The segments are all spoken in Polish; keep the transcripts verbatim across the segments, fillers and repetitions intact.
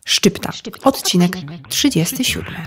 Szczypta, odcinek trzydziesty siódmy.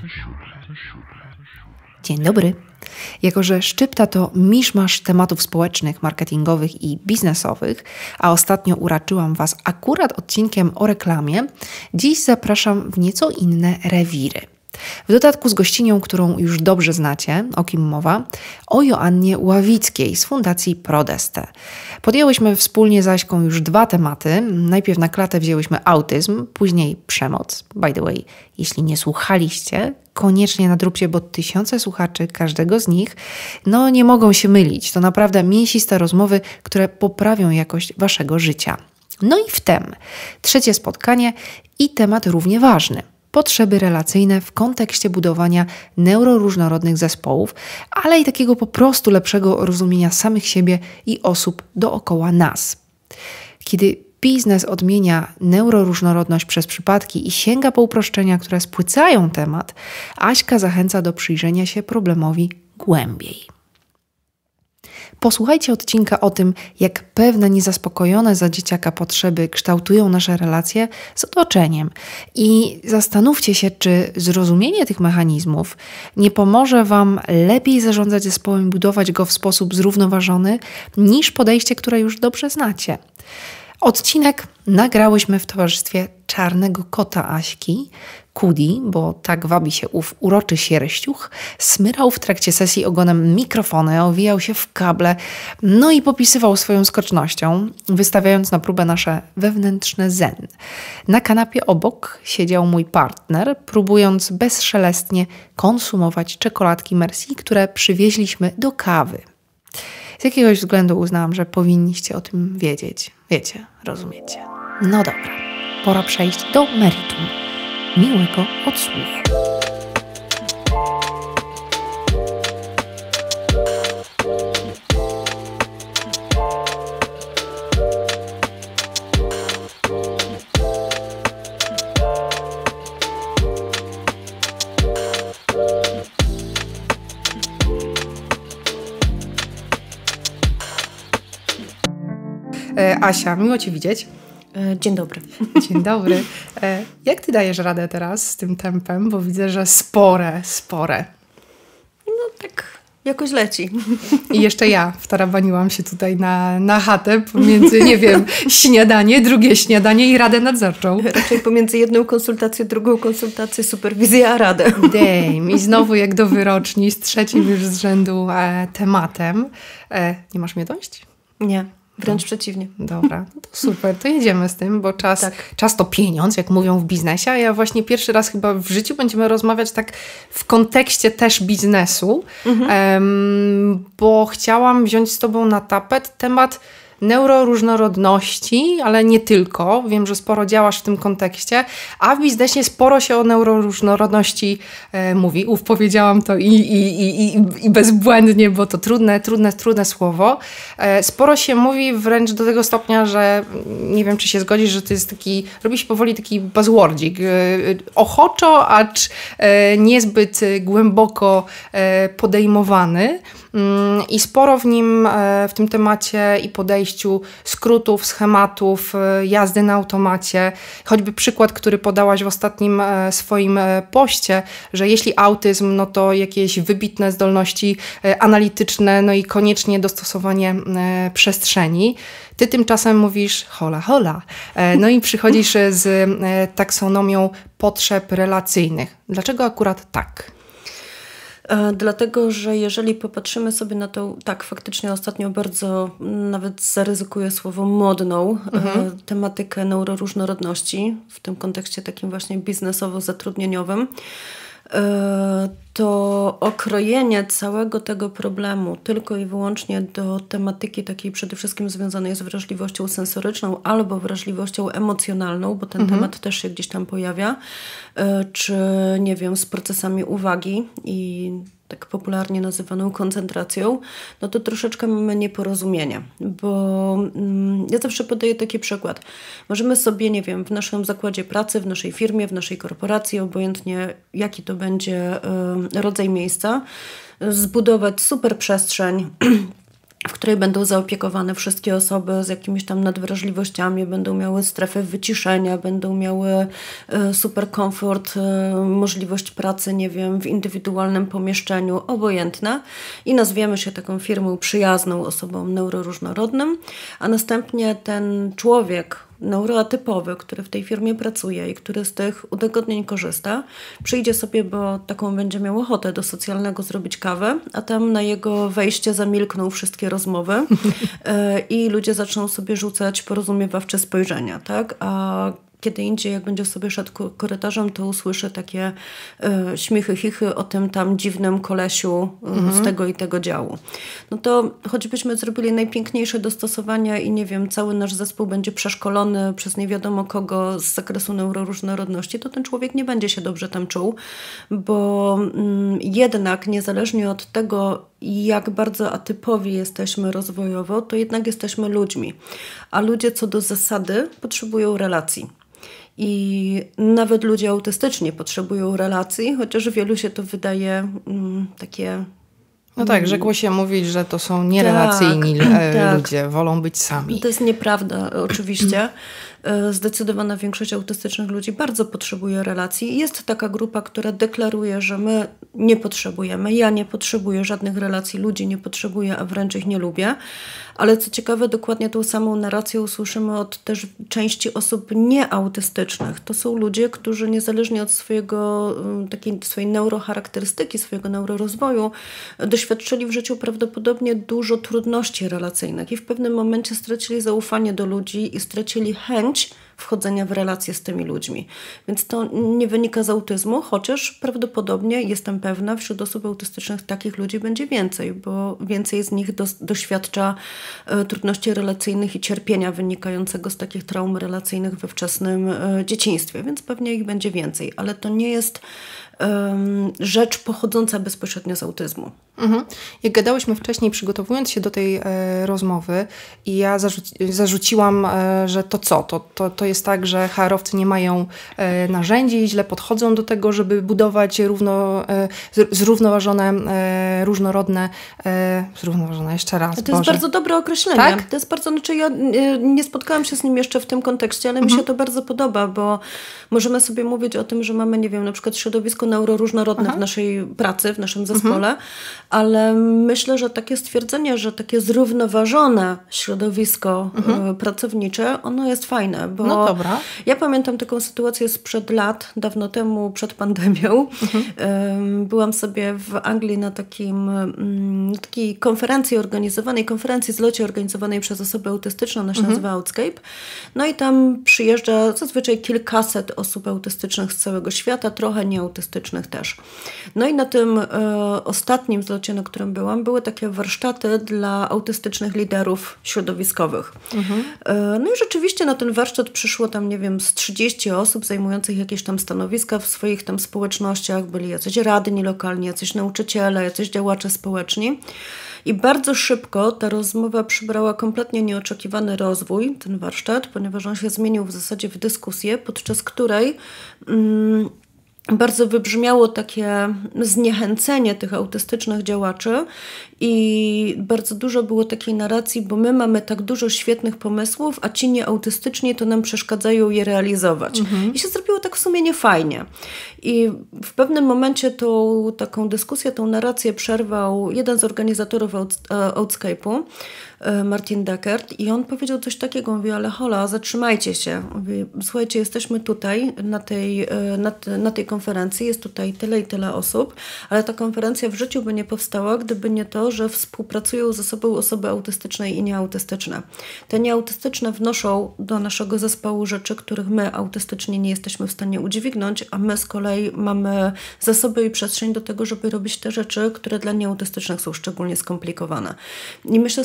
Dzień dobry. Jako że Szczypta to miszmasz tematów społecznych, marketingowych i biznesowych, a ostatnio uraczyłam Was akurat odcinkiem o reklamie, dziś zapraszam w nieco inne rewiry. W dodatku z gościnią, którą już dobrze znacie, o kim mowa, o Joannie Ławickiej z Fundacji Prodeste. Podjęłyśmy wspólnie z Aśką już dwa tematy. Najpierw na klatę wzięłyśmy autyzm, później przemoc. By the way, jeśli nie słuchaliście, koniecznie nadróbcie, bo tysiące słuchaczy każdego z nich no nie mogą się mylić. To naprawdę mięsiste rozmowy, które poprawią jakość Waszego życia. No i wtem trzecie spotkanie i temat równie ważny. Potrzeby relacyjne w kontekście budowania neuroróżnorodnych zespołów, ale i takiego po prostu lepszego rozumienia samych siebie i osób dookoła nas. Kiedy biznes odmienia neuroróżnorodność przez przypadki i sięga po uproszczenia, które spłycają temat, Aśka zachęca do przyjrzenia się problemowi głębiej. Posłuchajcie odcinka o tym, jak pewne niezaspokojone za dzieciaka potrzeby kształtują nasze relacje z otoczeniem i zastanówcie się, czy zrozumienie tych mechanizmów nie pomoże Wam lepiej zarządzać zespołem i budować go w sposób zrównoważony niż podejście, które już dobrze znacie. Odcinek nagrałyśmy w towarzystwie czarnego kota Aśki, Kudi, bo tak wabi się ów uroczy sierściuch, smyrał w trakcie sesji ogonem mikrofony, owijał się w kable, no i popisywał swoją skocznością, wystawiając na próbę nasze wewnętrzne zen. Na kanapie obok siedział mój partner, próbując bezszelestnie konsumować czekoladki Merci, które przywieźliśmy do kawy. Z jakiegoś względu uznałam, że powinniście o tym wiedzieć. Wiecie, rozumiecie. No dobra, pora przejść do meritum. Miłego odsłuchu. E, Asia, miło Cię widzieć. Dzień dobry. Dzień dobry. Jak Ty dajesz radę teraz z tym tempem? Bo widzę, że spore, spore. No tak jakoś leci. I jeszcze ja wtarabaniłam się tutaj na, na chatę pomiędzy, nie wiem, śniadanie, drugie śniadanie i radę nadzorczą. Raczej pomiędzy jedną konsultacją, drugą konsultację, superwizję, a radę. Damn. I znowu jak do wyroczni z trzecim już z rzędu e, tematem. E, nie masz mnie dość? Nie. Wręcz no. przeciwnie. Dobra, no to super, to jedziemy z tym, bo czas, tak. czas to pieniądz, jak mówią w biznesie, a ja właśnie pierwszy raz chyba w życiu będziemy rozmawiać tak w kontekście też biznesu, mhm. um, bo chciałam wziąć z Tobą na tapet temat neuroróżnorodności, ale nie tylko. Wiem, że sporo działasz w tym kontekście, a w biznesie sporo się o neuroróżnorodności e, mówi. Uf, powiedziałam to i, i, i, i bezbłędnie, bo to trudne, trudne, trudne słowo. E, sporo się mówi wręcz do tego stopnia, że nie wiem, czy się zgodzisz, że to jest taki, robi się powoli taki buzzwordzik. E, ochoczo, acz e, niezbyt głęboko e, podejmowany. I sporo w nim, w tym temacie i podejściu skrótów, schematów, jazdy na automacie. Choćby przykład, który podałaś w ostatnim swoim poście, że jeśli autyzm, no to jakieś wybitne zdolności analityczne, no i koniecznie dostosowanie przestrzeni. Ty tymczasem mówisz hola, hola. No i przychodzisz z taksonomią potrzeb relacyjnych. Dlaczego akurat tak? Dlatego, że jeżeli popatrzymy sobie na tą, tak faktycznie ostatnio bardzo, nawet zaryzykuję słowo modną, mhm. tematykę neuroróżnorodności, w tym kontekście takim właśnie biznesowo-zatrudnieniowym, to okrojenie całego tego problemu tylko i wyłącznie do tematyki takiej przede wszystkim związanej z wrażliwością sensoryczną albo wrażliwością emocjonalną, bo ten mhm. temat też się gdzieś tam pojawia, czy nie wiem, z procesami uwagi i tak popularnie nazywaną koncentracją, no to troszeczkę mamy nieporozumienie, bo mm, ja zawsze podaję taki przykład. Możemy sobie, nie wiem, w naszym zakładzie pracy, w naszej firmie, w naszej korporacji, obojętnie jaki to będzie y, rodzaj miejsca, zbudować super przestrzeń w której będą zaopiekowane wszystkie osoby z jakimiś tam nadwrażliwościami, będą miały strefę wyciszenia, będą miały super komfort, możliwość pracy, nie wiem, w indywidualnym pomieszczeniu, obojętne i nazwiemy się taką firmą przyjazną osobom neuroróżnorodnym, a następnie ten człowiek neuroatypowy, który w tej firmie pracuje i który z tych udogodnień korzysta, przyjdzie sobie, bo taką będzie miał ochotę do socjalnego zrobić kawę, a tam na jego wejście zamilkną wszystkie rozmowy i ludzie zaczną sobie rzucać porozumiewawcze spojrzenia, tak? A kiedy indziej, jak będzie sobie szedł korytarzem, to usłyszy takie y, śmichy, chichy o tym tam dziwnym kolesiu y, mhm. z tego i tego działu. No to choćbyśmy zrobili najpiękniejsze dostosowania i nie wiem, cały nasz zespół będzie przeszkolony przez nie wiadomo kogo z zakresu neuroróżnorodności, to ten człowiek nie będzie się dobrze tam czuł, bo y, jednak niezależnie od tego, jak bardzo atypowi jesteśmy rozwojowo, to jednak jesteśmy ludźmi. A ludzie co do zasady potrzebują relacji. I nawet ludzie autystyczni potrzebują relacji, chociaż wielu się to wydaje mm, takie... No tak, rzekło się mówić, że to są nierelacyjni tak, tak. ludzie, wolą być sami. To jest nieprawda oczywiście. Zdecydowana większość autystycznych ludzi bardzo potrzebuje relacji. Jest taka grupa, która deklaruje, że my nie potrzebujemy. Ja nie potrzebuję żadnych relacji, ludzi nie potrzebuję, a wręcz ich nie lubię. Ale co ciekawe, dokładnie tą samą narrację usłyszymy od też części osób nieautystycznych. To są ludzie, którzy niezależnie od swojego, takiej swojej neurocharakterystyki, swojego neurorozwoju, doświadczyli w życiu prawdopodobnie dużo trudności relacyjnych i w pewnym momencie stracili zaufanie do ludzi i stracili chęć wchodzenia w relacje z tymi ludźmi. Więc to nie wynika z autyzmu, chociaż prawdopodobnie, jestem pewna, wśród osób autystycznych takich ludzi będzie więcej, bo więcej z nich dos- doświadcza e, trudności relacyjnych i cierpienia wynikającego z takich traum relacyjnych we wczesnym e, dzieciństwie, więc pewnie ich będzie więcej, ale to nie jest um, rzecz pochodząca bezpośrednio z autyzmu. Mhm. Jak gadałyśmy wcześniej, przygotowując się do tej e, rozmowy i ja zarzuci- zarzuciłam, e, że to co? To, to, to jest tak, że H R-owcy nie mają e, narzędzi i źle podchodzą do tego, żeby budować równo, e, zrównoważone, e, różnorodne, e, zrównoważone, jeszcze raz, To Boże. jest bardzo dobre określenie. Tak? To jest bardzo, znaczy ja nie spotkałam się z nim jeszcze w tym kontekście, ale mhm. mi się to bardzo podoba, bo możemy sobie mówić o tym, że mamy, nie wiem, na przykład środowisko neuroróżnorodne Aha. w naszej pracy, w naszym zespole, mhm. ale myślę, że takie stwierdzenie, że takie zrównoważone środowisko mhm. pracownicze, ono jest fajne, bo no dobra. ja pamiętam taką sytuację sprzed lat, dawno temu, przed pandemią. Mhm. Byłam sobie w Anglii na takim, takiej konferencji organizowanej, konferencji zlocie organizowanej przez osobę autystyczną, ona się mhm. nazywa Outscape. No i tam przyjeżdża zazwyczaj kilkaset osób autystycznych z całego świata, trochę nieautystycznych też. No i na tym e, ostatnim zlocie, na którym byłam, były takie warsztaty dla autystycznych liderów środowiskowych. Mhm. E, no i rzeczywiście na ten warsztat przyszło tam, nie wiem, z trzydzieści osób zajmujących jakieś tam stanowiska w swoich tam społecznościach. Byli jacyś radni lokalni, jacyś nauczyciele, jacyś działacze społeczni. I bardzo szybko ta rozmowa przybrała kompletnie nieoczekiwany rozwój, ten warsztat, ponieważ on się zmienił w zasadzie w dyskusję, podczas której mm, bardzo wybrzmiało takie zniechęcenie tych autystycznych działaczy i bardzo dużo było takiej narracji, bo my mamy tak dużo świetnych pomysłów, a ci nieautystyczni to nam przeszkadzają je realizować. Mhm. I się zrobiło tak w sumie niefajnie. I w pewnym momencie tą taką dyskusję, tą narrację przerwał jeden z organizatorów Outscape'u, Martin Deckert, i on powiedział coś takiego, mówi, ale hola, zatrzymajcie się. Mówi, słuchajcie, jesteśmy tutaj na tej, na, na tej konferencji, jest tutaj tyle i tyle osób, ale ta konferencja w życiu by nie powstała, gdyby nie to, że współpracują ze sobą osoby autystyczne i nieautystyczne. Te nieautystyczne wnoszą do naszego zespołu rzeczy, których my autystyczni nie jesteśmy w stanie udźwignąć, a my z kolei mamy zasoby i przestrzeń do tego, żeby robić te rzeczy, które dla nieautystycznych są szczególnie skomplikowane. I myślę sobie, że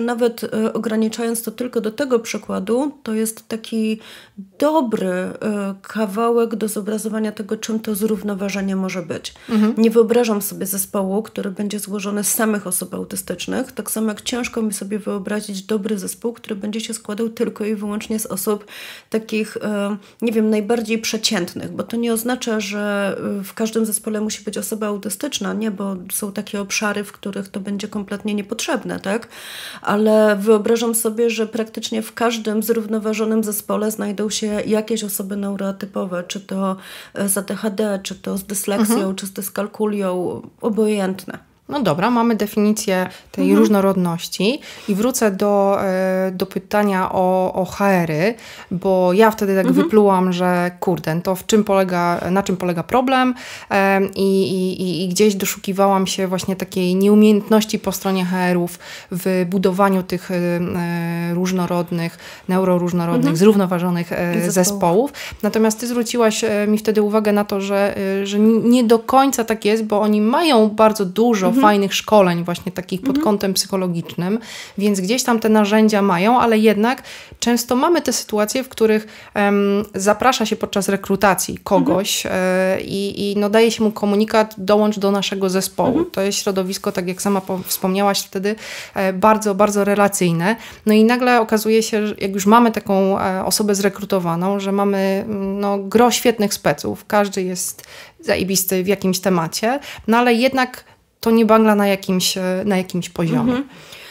nawet y, ograniczając to tylko do tego przykładu, to jest taki dobry y, kawałek do zobrazowania tego, czym to zrównoważenie może być. Mhm. Nie wyobrażam sobie zespołu, który będzie złożony z samych osób autystycznych, tak samo jak ciężko mi sobie wyobrazić dobry zespół, który będzie się składał tylko i wyłącznie z osób takich, y, nie wiem, najbardziej przeciętnych, bo to nie oznacza, że w każdym zespole musi być osoba autystyczna, nie, bo są takie obszary, w których to będzie kompletnie niepotrzebne, tak? Ale wyobrażam sobie, że praktycznie w każdym zrównoważonym zespole znajdą się jakieś osoby neurotypowe, czy to z A D H D, czy to z dysleksją, mhm. czy z dyskalkulią, obojętne. No dobra, mamy definicję tej mhm. różnorodności i wrócę do, do pytania o, o H R-y, bo ja wtedy tak mhm. wyplułam, że kurde, to w czym polega, na czym polega problem i, i, i gdzieś doszukiwałam się właśnie takiej nieumiejętności po stronie H R-ów w budowaniu tych różnorodnych, neuroróżnorodnych, mhm. zrównoważonych zespołów. zespołów. Natomiast ty zwróciłaś mi wtedy uwagę na to, że, że nie do końca tak jest, bo oni mają bardzo dużo mhm. fajnych szkoleń właśnie takich pod kątem psychologicznym, więc gdzieś tam te narzędzia mają, ale jednak często mamy te sytuacje, w których um, zaprasza się podczas rekrutacji kogoś mhm. y, i no, daje się mu komunikat, dołącz do naszego zespołu. Mhm. To jest środowisko, tak jak sama wspomniałaś wtedy, e, bardzo, bardzo relacyjne. No i nagle okazuje się, że jak już mamy taką e, osobę zrekrutowaną, że mamy no, gro świetnych speców, każdy jest zajebisty w jakimś temacie, no ale jednak to nie bangla na jakimś, na jakimś poziomie. Mhm.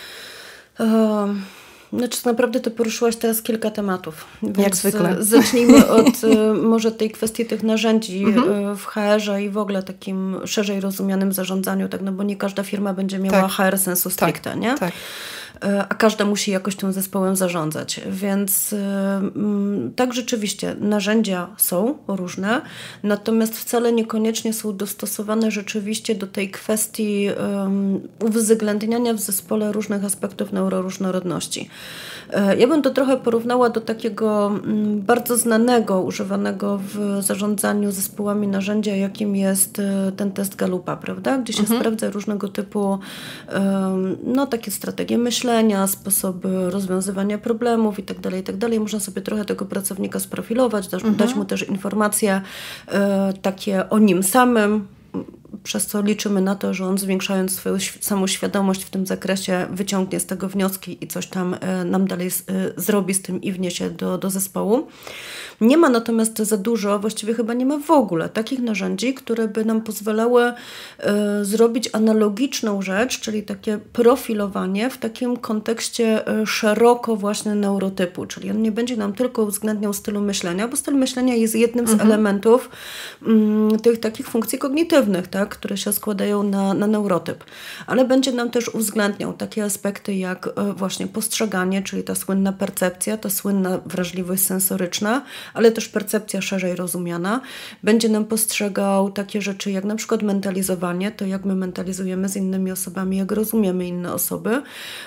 Um. Znaczy, naprawdę to poruszyłaś teraz kilka tematów. Więc jak zwykle. Zacznijmy od może tej kwestii tych narzędzi mhm. w H R-ze i w ogóle takim szerzej rozumianym zarządzaniu, tak, no bo nie każda firma będzie miała tak. H R sensu stricte, tak. nie? Tak. A każda musi jakoś tym zespołem zarządzać. Więc tak rzeczywiście narzędzia są różne, natomiast wcale niekoniecznie są dostosowane rzeczywiście do tej kwestii um, uwzględniania w zespole różnych aspektów neuroróżnorodności. Ja bym to trochę porównała do takiego um, bardzo znanego, używanego w zarządzaniu zespołami narzędzia, jakim jest ten test Gallupa, prawda? Gdzie się mhm. sprawdza różnego typu um, no, takie strategie myślenia, sposoby rozwiązywania problemów i tak dalej, i tak dalej. Można sobie trochę tego pracownika sprofilować, dać, mhm. dać mu też informacje e, takie o nim samym, przez co liczymy na to, że on zwiększając swoją samoświadomość w tym zakresie wyciągnie z tego wnioski i coś tam e, nam dalej e, zrobi z tym i wniesie do, do zespołu. Nie ma natomiast za dużo, właściwie chyba nie ma w ogóle takich narzędzi, które by nam pozwalały e, zrobić analogiczną rzecz, czyli takie profilowanie w takim kontekście e, szeroko właśnie neurotypu, czyli on nie będzie nam tylko uwzględniał stylu myślenia, bo styl myślenia jest jednym z mhm. elementów m, tych takich funkcji kognitywnych, tak, które się składają na, na neurotyp, ale będzie nam też uwzględniał takie aspekty jak e, właśnie postrzeganie, czyli ta słynna percepcja, ta słynna wrażliwość sensoryczna, ale też percepcja szerzej rozumiana. Będzie nam postrzegał takie rzeczy jak na przykład mentalizowanie, to jak my mentalizujemy z innymi osobami, jak rozumiemy inne osoby.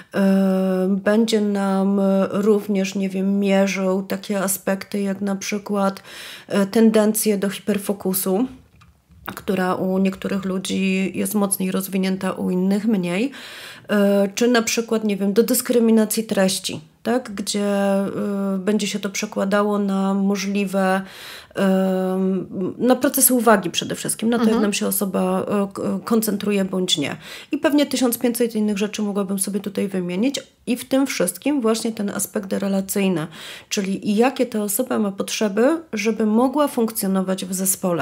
Będzie nam również, nie wiem, mierzył takie aspekty jak na przykład tendencje do hiperfokusu, która u niektórych ludzi jest mocniej rozwinięta, u innych mniej. Czy na przykład, nie wiem, do dyskryminacji treści, tak? Gdzie y, będzie się to przekładało na możliwe, y, na procesy uwagi przede wszystkim, na to, mhm. jak nam się osoba y, koncentruje bądź nie. I pewnie tysiąc pięćset innych rzeczy mogłabym sobie tutaj wymienić i w tym wszystkim właśnie ten aspekt relacyjny, czyli jakie ta osoba ma potrzeby, żeby mogła funkcjonować w zespole.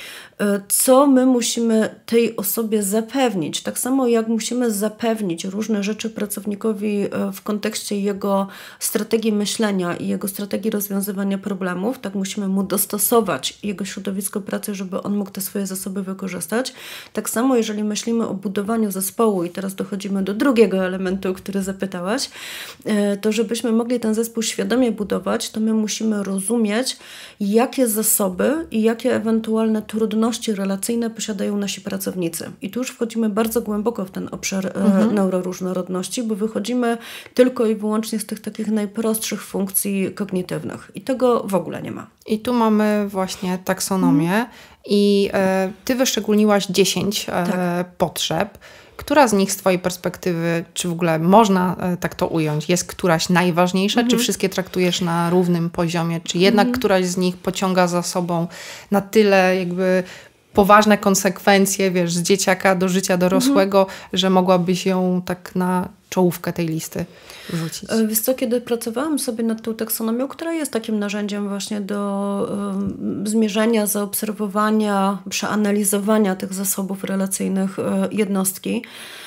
Co my musimy tej osobie zapewnić. Tak samo jak musimy zapewnić różne rzeczy pracownikowi w kontekście jego strategii myślenia i jego strategii rozwiązywania problemów, tak musimy mu dostosować jego środowisko pracy, żeby on mógł te swoje zasoby wykorzystać. Tak samo jeżeli myślimy o budowaniu zespołu i teraz dochodzimy do drugiego elementu, o który zapytałaś, to żebyśmy mogli ten zespół świadomie budować, to my musimy rozumieć, jakie zasoby i jakie ewentualne trudności relacyjne posiadają nasi pracownicy. I tu już wchodzimy bardzo głęboko w ten obszar mhm. neuroróżnorodności, bo wychodzimy tylko i wyłącznie z tych takich najprostszych funkcji kognitywnych. I tego w ogóle nie ma. I tu mamy właśnie taksonomię mhm. i e, ty wyszczególniłaś dziesięć e, tak. potrzeb, Która z nich z twojej perspektywy, czy w ogóle można tak to ująć, jest któraś najważniejsza, mhm. czy wszystkie traktujesz na równym poziomie, czy jednak mhm. któraś z nich pociąga za sobą na tyle jakby poważne konsekwencje, wiesz, z dzieciaka do życia dorosłego, mhm. że mogłabyś ją tak na czołówkę tej listy wrzucić? Wiesz co, kiedy pracowałam sobie nad tą taksonomią, która jest takim narzędziem właśnie do um, zmierzenia, zaobserwowania, przeanalizowania tych zasobów relacyjnych um, jednostki,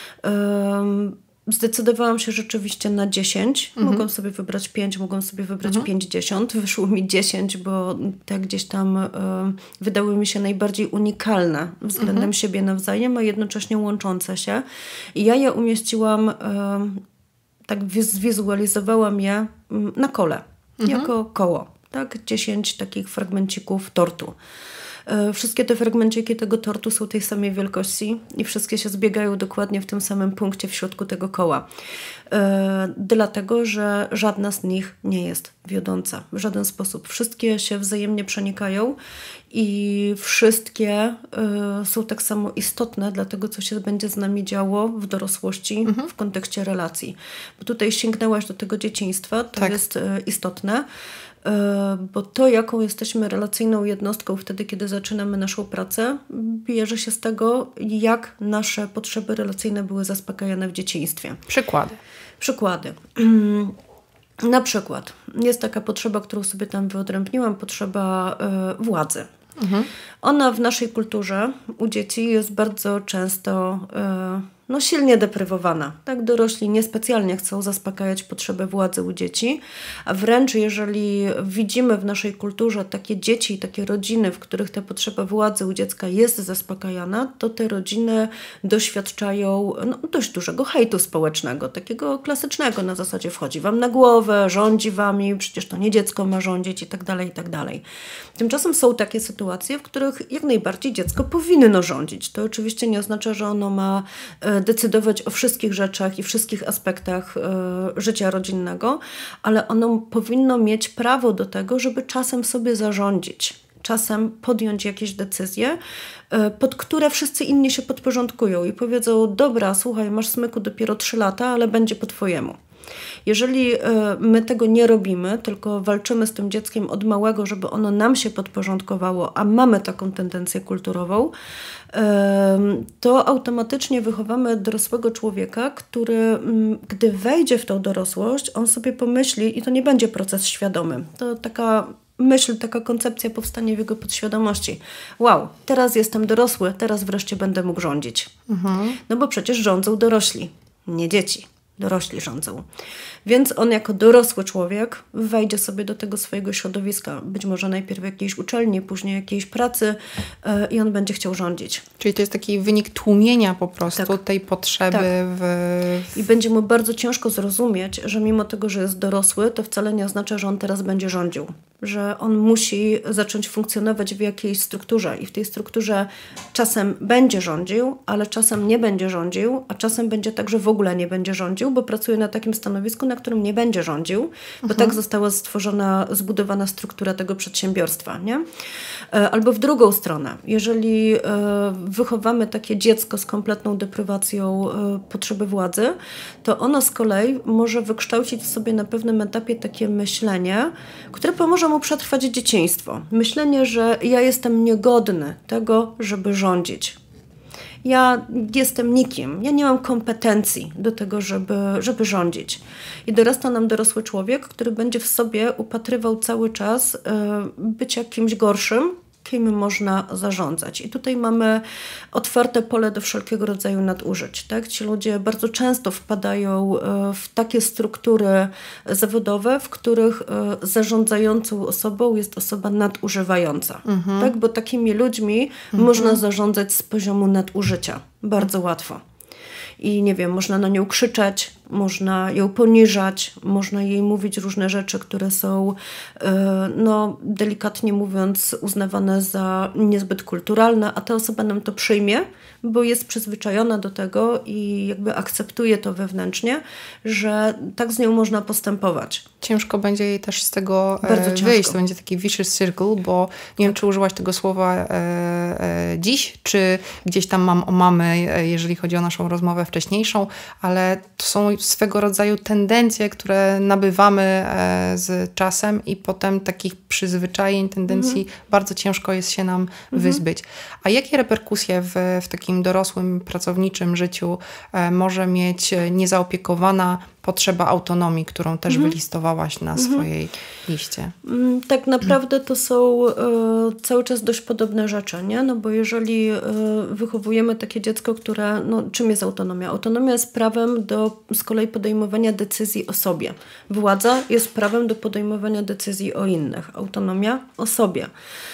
um, zdecydowałam się rzeczywiście na dziesięć. Mhm. Mogłam sobie wybrać pięć, mogłam sobie wybrać mhm. pięćdziesiąt. Wyszło mi dziesięć, bo te gdzieś tam y, wydały mi się najbardziej unikalne względem mhm. siebie nawzajem, a jednocześnie łączące się. I ja je umieściłam, y, tak zwizualizowałam je y, na kole, mhm. jako koło. Tak? dziesięć takich fragmencików tortu. Wszystkie te fragmenciki tego tortu są tej samej wielkości i wszystkie się zbiegają dokładnie w tym samym punkcie w środku tego koła. Yy, dlatego, że żadna z nich nie jest wiodąca w żaden sposób. Wszystkie się wzajemnie przenikają i wszystkie yy, są tak samo istotne dla tego, co się będzie z nami działo w dorosłości mhm. w kontekście relacji. Bo tutaj sięgnęłaś do tego dzieciństwa, to tak. jest yy, istotne. Bo to, jaką jesteśmy relacyjną jednostką wtedy, kiedy zaczynamy naszą pracę, bierze się z tego, jak nasze potrzeby relacyjne były zaspokajane w dzieciństwie. Przykłady. Przykłady. Na przykład jest taka potrzeba, którą sobie tam wyodrębniłam, potrzeba y, władzy. Mhm. Ona w naszej kulturze u dzieci jest bardzo często y, no, silnie deprywowana. Tak, dorośli niespecjalnie chcą zaspokajać potrzebę władzy u dzieci, a wręcz jeżeli widzimy w naszej kulturze takie dzieci, takie rodziny, w których ta potrzeba władzy u dziecka jest zaspokajana, to te rodziny doświadczają no, dość dużego hejtu społecznego, takiego klasycznego, na zasadzie wchodzi wam na głowę, rządzi wami, przecież to nie dziecko ma rządzić i tak dalej, i tak dalej. Tymczasem są takie sytuacje, w których jak najbardziej dziecko powinno rządzić. To oczywiście nie oznacza, że ono ma decydować o wszystkich rzeczach i wszystkich aspektach y, życia rodzinnego, ale ono powinno mieć prawo do tego, żeby czasem sobie zarządzić, czasem podjąć jakieś decyzje, y, pod które wszyscy inni się podporządkują i powiedzą, dobra, słuchaj, masz smyku dopiero trzy lata, ale będzie po twojemu. Jeżeli y, my tego nie robimy, tylko walczymy z tym dzieckiem od małego, żeby ono nam się podporządkowało, a mamy taką tendencję kulturową, y, to automatycznie wychowamy dorosłego człowieka, który y, gdy wejdzie w tą dorosłość, on sobie pomyśli i to nie będzie proces świadomy. To taka myśl, taka koncepcja powstanie w jego podświadomości. Wow, teraz jestem dorosły, teraz wreszcie będę mógł rządzić. Mhm. No bo przecież rządzą dorośli, nie dzieci. Dorośli rządzą. Więc on jako dorosły człowiek wejdzie sobie do tego swojego środowiska. Być może najpierw jakiejś uczelni, później jakiejś pracy yy, i on będzie chciał rządzić. Czyli to jest taki wynik tłumienia po prostu tak. tej potrzeby. Tak. W... I będzie mu bardzo ciężko zrozumieć, że mimo tego, że jest dorosły, to wcale nie oznacza, że on teraz będzie rządził. Że on musi zacząć funkcjonować w jakiejś strukturze i w tej strukturze czasem będzie rządził, ale czasem nie będzie rządził, a czasem będzie tak, że w ogóle nie będzie rządził, bo pracuje na takim stanowisku, na którym nie będzie rządził, bo mhm. tak została stworzona, zbudowana struktura tego przedsiębiorstwa, nie? Albo w drugą stronę, jeżeli wychowamy takie dziecko z kompletną deprywacją potrzeby władzy, to ono z kolei może wykształcić w sobie na pewnym etapie takie myślenie, które pomoże mu przetrwać dzieciństwo. Myślenie, że ja jestem niegodny tego, żeby rządzić. Ja jestem nikim, ja nie mam kompetencji do tego, żeby, żeby rządzić. I dorasta nam dorosły człowiek, który będzie w sobie upatrywał cały czas y, bycia kimś gorszym, kim można zarządzać. I tutaj mamy otwarte pole do wszelkiego rodzaju nadużyć. Tak? Ci ludzie bardzo często wpadają w takie struktury zawodowe, w których zarządzającą osobą jest osoba nadużywająca. Mhm. Tak? Bo takimi ludźmi mhm. można zarządzać z poziomu nadużycia. Bardzo łatwo. I nie wiem, można na nią krzyczeć, można ją poniżać, można jej mówić różne rzeczy, które są, no delikatnie mówiąc, uznawane za niezbyt kulturalne, a ta osoba nam to przyjmie, bo jest przyzwyczajona do tego i jakby akceptuje to wewnętrznie, że tak z nią można postępować. Ciężko będzie jej też z tego Bardzo e, wyjść. To będzie taki vicious circle, bo nie wiem, czy użyłaś tego słowa e, e, dziś, czy gdzieś tam mam o mamy, e, jeżeli chodzi o naszą rozmowę wcześniejszą, ale to są swego rodzaju tendencje, które nabywamy e, z czasem i potem takich przyzwyczajeń, tendencji mhm. bardzo ciężko jest się nam mhm. wyzbyć. A jakie reperkusje w, w takim dorosłym, pracowniczym życiu e, może mieć niezaopiekowana potrzeba autonomii, którą też mhm. wylistowałaś na mhm. swojej liście? Tak naprawdę to są e, cały czas dość podobne rzeczy, nie? No bo jeżeli e, wychowujemy takie dziecko, które, no czym jest autonomia? Autonomia jest prawem do z kolei podejmowania decyzji o sobie. Władza jest prawem do podejmowania decyzji o innych. Autonomia o sobie.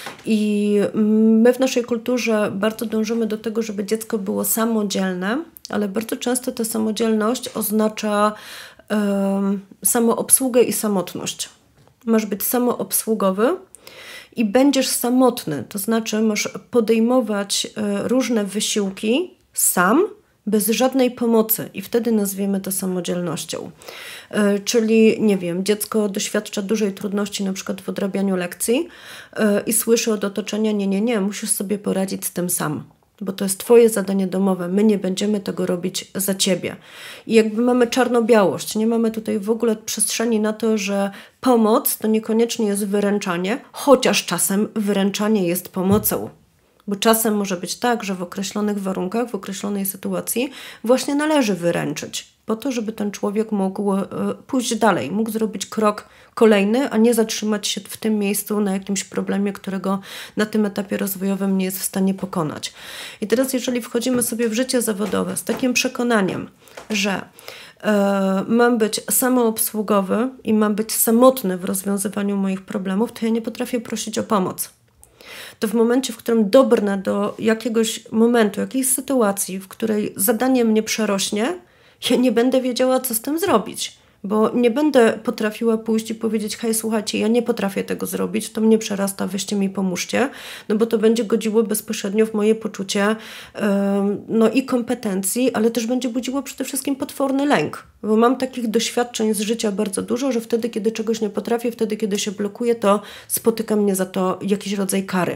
I my w naszej kulturze bardzo dążymy do tego, żeby dziecko było samodzielne, ale bardzo często ta samodzielność oznacza um, samoobsługę i samotność. Masz być samoobsługowy i będziesz samotny, to znaczy masz podejmować y, różne wysiłki sam, bez żadnej pomocy i wtedy nazwiemy to samodzielnością. Y, czyli, nie wiem, dziecko doświadcza dużej trudności na przykład w odrabianiu lekcji y, i słyszy od otoczenia, nie, nie, nie, musisz sobie poradzić z tym sam. Bo to jest twoje zadanie domowe, my nie będziemy tego robić za ciebie. I jakby mamy czarno-białość, nie mamy tutaj w ogóle przestrzeni na to, że pomoc to niekoniecznie jest wyręczanie, chociaż czasem wyręczanie jest pomocą. Bo czasem może być tak, że w określonych warunkach, w określonej sytuacji właśnie należy wyręczyć, po to, żeby ten człowiek mógł y, pójść dalej, mógł zrobić krok kolejny, a nie zatrzymać się w tym miejscu na jakimś problemie, którego na tym etapie rozwojowym nie jest w stanie pokonać. I teraz jeżeli wchodzimy sobie w życie zawodowe z takim przekonaniem, że y, mam być samoobsługowy i mam być samotny w rozwiązywaniu moich problemów, to ja nie potrafię prosić o pomoc. To w momencie, w którym dobrnę do jakiegoś momentu, jakiejś sytuacji, w której zadanie mnie przerośnie, ja nie będę wiedziała, co z tym zrobić. Bo nie będę potrafiła pójść i powiedzieć, hej, słuchajcie, ja nie potrafię tego zrobić, to mnie przerasta, weźcie mi, pomóżcie, no bo to będzie godziło bezpośrednio w moje poczucie yy, no i kompetencji, ale też będzie budziło przede wszystkim potworny lęk. Bo mam takich doświadczeń z życia bardzo dużo, że wtedy, kiedy czegoś nie potrafię, wtedy, kiedy się blokuję, to spotyka mnie za to jakiś rodzaj kary.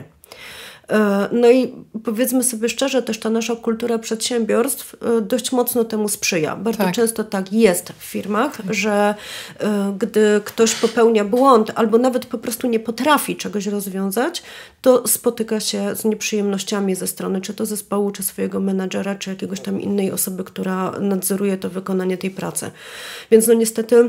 No i powiedzmy sobie szczerze, też ta nasza kultura przedsiębiorstw dość mocno temu sprzyja. Bardzo tak. często tak jest w firmach, tak. że gdy ktoś popełnia błąd albo nawet po prostu nie potrafi czegoś rozwiązać, to spotyka się z nieprzyjemnościami ze strony czy to zespołu, czy swojego menadżera, czy jakiegoś tam innej osoby, która nadzoruje to wykonanie tej pracy. Więc no niestety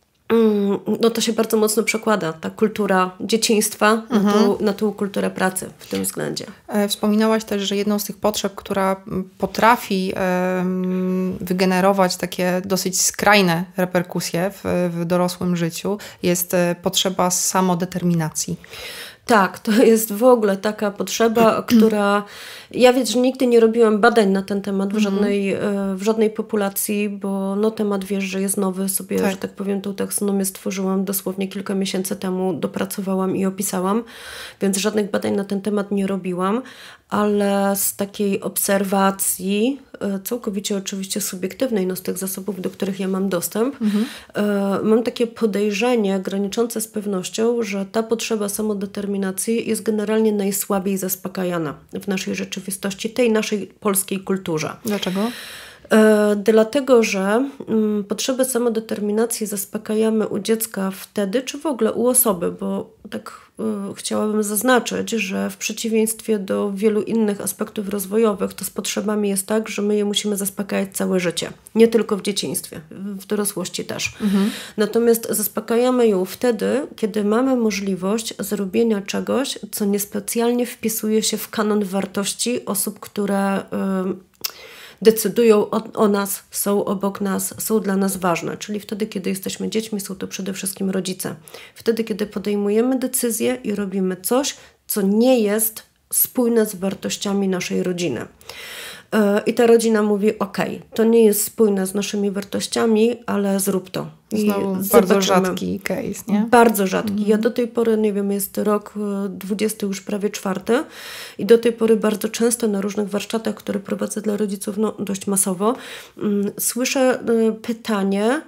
no to się bardzo mocno przekłada, ta kultura dzieciństwa mhm. na, tą, na tą kulturę pracy w tym względzie. Wspominałaś też, że jedną z tych potrzeb, która potrafi um, wygenerować takie dosyć skrajne reperkusje w, w dorosłym życiu, jest potrzeba samodeterminacji. Tak, to jest w ogóle taka potrzeba, która... Ja wiesz, że nigdy nie robiłam badań na ten temat w żadnej, mm. w żadnej populacji, bo no temat, wiesz, że jest nowy, sobie, tak. że tak powiem, tą taksonomię stworzyłam dosłownie kilka miesięcy temu, dopracowałam i opisałam, więc żadnych badań na ten temat nie robiłam, ale z takiej obserwacji, całkowicie oczywiście subiektywnej, no z tych zasobów, do których ja mam dostęp, mhm. mam takie podejrzenie graniczące z pewnością, że ta potrzeba samodeterminacji jest generalnie najsłabiej zaspokajana w naszej rzeczywistości, tej naszej polskiej kulturze. Dlaczego? E, dlatego, że m, potrzeby samodeterminacji zaspokajamy u dziecka wtedy, czy w ogóle u osoby, bo tak e, chciałabym zaznaczyć, że w przeciwieństwie do wielu innych aspektów rozwojowych, to z potrzebami jest tak, że my je musimy zaspokajać całe życie. Nie tylko w dzieciństwie, w dorosłości też. Mhm. Natomiast zaspokajamy ją wtedy, kiedy mamy możliwość zrobienia czegoś, co niespecjalnie wpisuje się w kanon wartości osób, które... Y, decydują o, o nas, są obok nas, są dla nas ważne. Czyli wtedy, kiedy jesteśmy dziećmi, są to przede wszystkim rodzice. Wtedy, kiedy podejmujemy decyzję i robimy coś, co nie jest spójne z wartościami naszej rodziny. I ta rodzina mówi, okej, okay, to nie jest spójne z naszymi wartościami, ale zrób to. I znowu bardzo rzadki case, nie? Bardzo rzadki. Mhm. Ja do tej pory, nie wiem, jest rok dwudziesty już prawie czwarty i do tej pory bardzo często na różnych warsztatach, które prowadzę dla rodziców no, dość masowo, um, słyszę y, pytanie,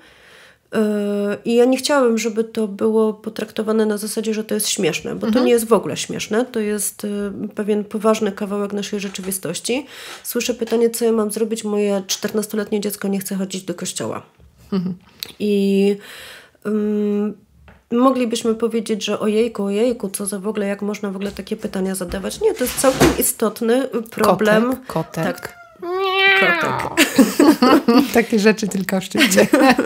i ja nie chciałabym, żeby to było potraktowane na zasadzie, że to jest śmieszne, bo mhm. to nie jest w ogóle śmieszne. To jest pewien poważny kawałek naszej rzeczywistości. Słyszę pytanie, co ja mam zrobić? Moje czternastoletnie dziecko nie chce chodzić do kościoła. Mhm. I um, moglibyśmy powiedzieć, że ojejku, ojejku, co za w ogóle, jak można w ogóle takie pytania zadawać? Nie, to jest całkiem istotny problem. Kotek, kotek. Tak. Kotek. Takie rzeczy tylko w szczycie.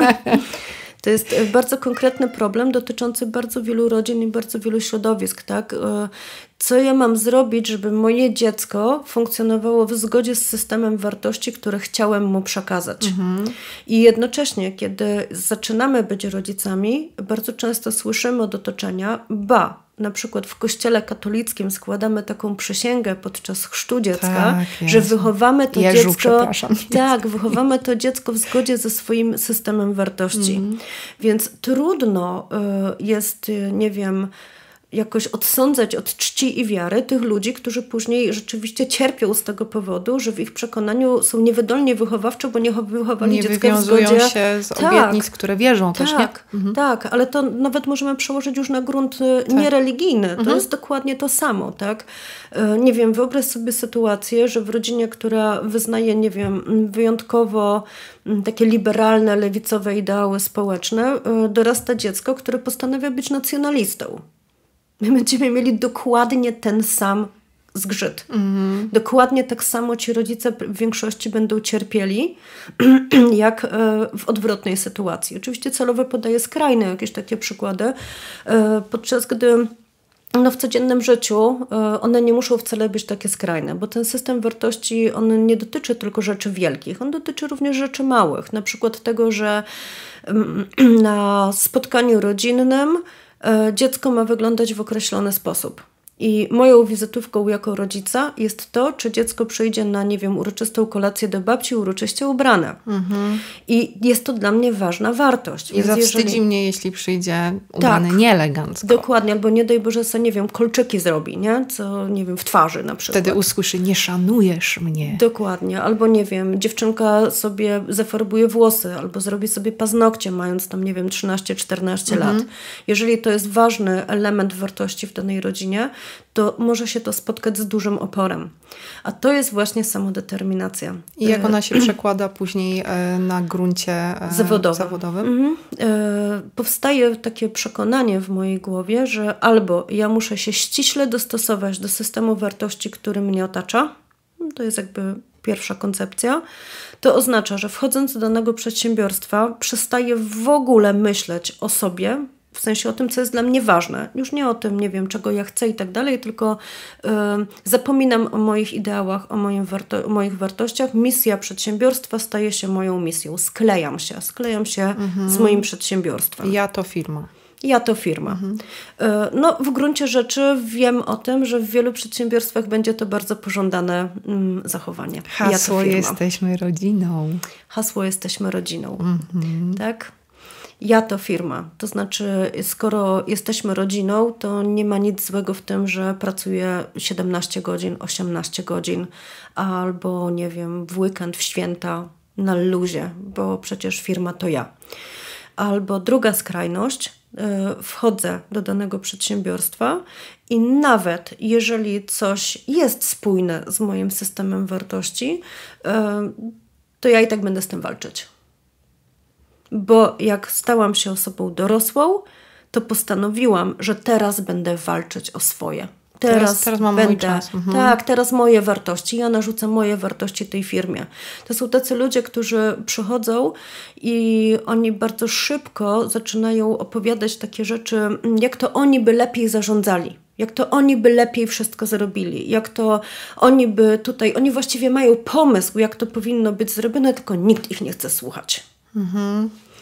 To jest bardzo konkretny problem dotyczący bardzo wielu rodzin i bardzo wielu środowisk, tak? Co ja mam zrobić, żeby moje dziecko funkcjonowało w zgodzie z systemem wartości, które chciałem mu przekazać. Mhm. I jednocześnie, kiedy zaczynamy być rodzicami, bardzo często słyszymy od otoczenia, ba, na przykład w kościele katolickim składamy taką przysięgę podczas chrztu dziecka, tak, że wychowamy to Jeżu, dziecko tak, wychowamy to dziecko w zgodzie ze swoim systemem wartości. Mm. Więc trudno y, jest, y, nie wiem, jakoś odsądzać od czci i wiary tych ludzi, którzy później rzeczywiście cierpią z tego powodu, że w ich przekonaniu są niewydolnie wychowawczo, bo nie wychowali nie dziecka w zgodzie. Nie wywiązują się z tak, obietnic, które wierzą tak, też, nie? Mhm. Tak, ale to nawet możemy przełożyć już na grunt tak. niereligijny. To mhm. jest dokładnie to samo, tak? Nie wiem, wyobraź sobie sytuację, że w rodzinie, która wyznaje, nie wiem, wyjątkowo takie liberalne, lewicowe ideały społeczne, dorasta dziecko, które postanawia być nacjonalistą. My będziemy mieli dokładnie ten sam zgrzyt. Mm. Dokładnie tak samo ci rodzice w większości będą cierpieli, jak w odwrotnej sytuacji. Oczywiście celowo podaję skrajne jakieś takie przykłady, podczas gdy no w codziennym życiu one nie muszą wcale być takie skrajne, bo ten system wartości, on nie dotyczy tylko rzeczy wielkich, on dotyczy również rzeczy małych. Na przykład tego, że na spotkaniu rodzinnym dziecko ma wyglądać w określony sposób. I moją wizytówką jako rodzica jest to, czy dziecko przyjdzie na, nie wiem, uroczystą kolację do babci, uroczyście ubrane. Mhm. I jest to dla mnie ważna wartość. I zawstydzi jeżeli... mnie, jeśli przyjdzie ubrany tak, nieelegancko. Dokładnie, albo nie daj Boże, sobie, nie wiem, kolczyki zrobi, nie? Co, nie wiem, w twarzy na przykład. Wtedy usłyszy, nie szanujesz mnie. Dokładnie, albo nie wiem, dziewczynka sobie zafarbuje włosy, albo zrobi sobie paznokcie, mając tam, nie wiem, trzynaście czternaście mhm. lat. Jeżeli to jest ważny element wartości w danej rodzinie, to może się to spotkać z dużym oporem. A to jest właśnie samodeterminacja. I jak ona się przekłada później na gruncie zawodowym? zawodowym? Mhm. Powstaje takie przekonanie w mojej głowie, że albo ja muszę się ściśle dostosować do systemu wartości, który mnie otacza. To jest jakby pierwsza koncepcja. To oznacza, że wchodząc do danego przedsiębiorstwa przestaję w ogóle myśleć o sobie, w sensie o tym, co jest dla mnie ważne. Już nie o tym, nie wiem, czego ja chcę i tak dalej, tylko y, zapominam o moich ideałach, o, moim warto- o moich wartościach. Misja przedsiębiorstwa staje się moją misją. Sklejam się. Sklejam się mhm. z moim przedsiębiorstwem. Ja to firma. Ja to firma. Mhm. Y, no, w gruncie rzeczy wiem o tym, że w wielu przedsiębiorstwach będzie to bardzo pożądane mm, zachowanie. Hasło ja to jesteśmy rodziną. Hasło jesteśmy rodziną. Mhm. Tak? Ja to firma. To znaczy, skoro jesteśmy rodziną, to nie ma nic złego w tym, że pracuję siedemnaście godzin, osiemnaście godzin, albo nie wiem, w weekend, w święta, na luzie, bo przecież firma to ja. Albo druga skrajność, wchodzę do danego przedsiębiorstwa i nawet jeżeli coś jest spójne z moim systemem wartości, to ja i tak będę z tym walczyć. Bo jak stałam się osobą dorosłą, to postanowiłam, że teraz będę walczyć o swoje. Teraz, teraz, teraz mam będę, mój czas. Mhm. Tak, teraz moje wartości. Ja narzucę moje wartości tej firmie. To są tacy ludzie, którzy przychodzą i oni bardzo szybko zaczynają opowiadać takie rzeczy, jak to oni by lepiej zarządzali. Jak to oni by lepiej wszystko zrobili. Jak to oni by tutaj... Oni właściwie mają pomysł, jak to powinno być zrobione, tylko nikt ich nie chce słuchać. Mhm.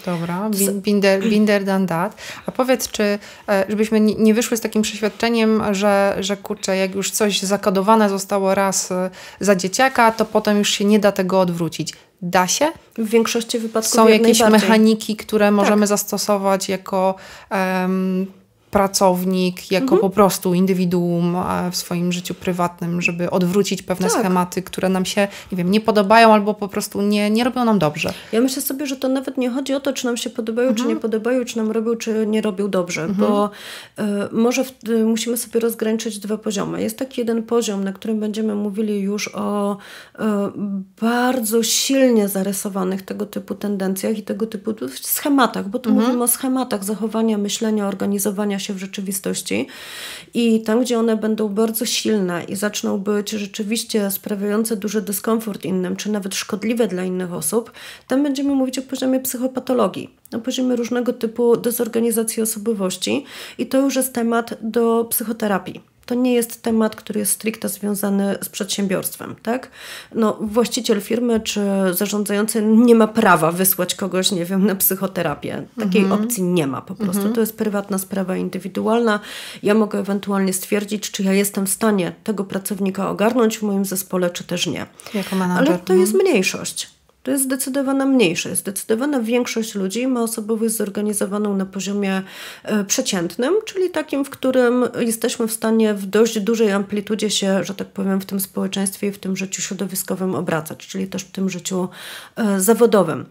Dobra, binder, binder than that. A powiedz, czy żebyśmy nie wyszły z takim przeświadczeniem, że, że kurczę, jak już coś zakodowane zostało raz za dzieciaka, to potem już się nie da tego odwrócić. Da się? W większości wypadków są jakieś najbardziej. mechaniki, które możemy tak. zastosować jako um, pracownik, jako mhm. po prostu indywiduum w swoim życiu prywatnym, żeby odwrócić pewne tak. schematy, które nam się, nie wiem, nie podobają albo po prostu nie, nie robią nam dobrze. Ja myślę sobie, że to nawet nie chodzi o to, czy nam się podobają, mhm. czy nie podobają, czy nam robią, czy nie robią dobrze, mhm. bo y, może w, y, musimy sobie rozgraniczyć dwa poziomy. Jest taki jeden poziom, na którym będziemy mówili już o y, bardzo silnie zarysowanych tego typu tendencjach i tego typu schematach, bo tu mhm. mówimy o schematach zachowania, myślenia, organizowania się w rzeczywistości i tam, gdzie one będą bardzo silne i zaczną być rzeczywiście sprawiające duży dyskomfort innym, czy nawet szkodliwe dla innych osób, tam będziemy mówić o poziomie psychopatologii, o poziomie różnego typu dezorganizacji osobowości i to już jest temat do psychoterapii. To nie jest temat, który jest stricte związany z przedsiębiorstwem, tak? No, właściciel firmy czy zarządzający nie ma prawa wysłać kogoś, nie wiem, na psychoterapię. Takiej mhm. opcji nie ma po prostu. Mhm. To jest prywatna sprawa indywidualna. Ja mogę ewentualnie stwierdzić, czy ja jestem w stanie tego pracownika ogarnąć w moim zespole, czy też nie. Jako menadżer. Ale to jest mniejszość. To jest zdecydowana mniejszość. Zdecydowana większość ludzi ma osobowość zorganizowaną na poziomie e, przeciętnym, czyli takim, w którym jesteśmy w stanie w dość dużej amplitudzie się, że tak powiem, w tym społeczeństwie i w tym życiu środowiskowym obracać, czyli też w tym życiu e, zawodowym.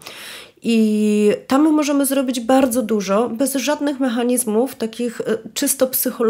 I tam możemy zrobić bardzo dużo bez żadnych mechanizmów takich czysto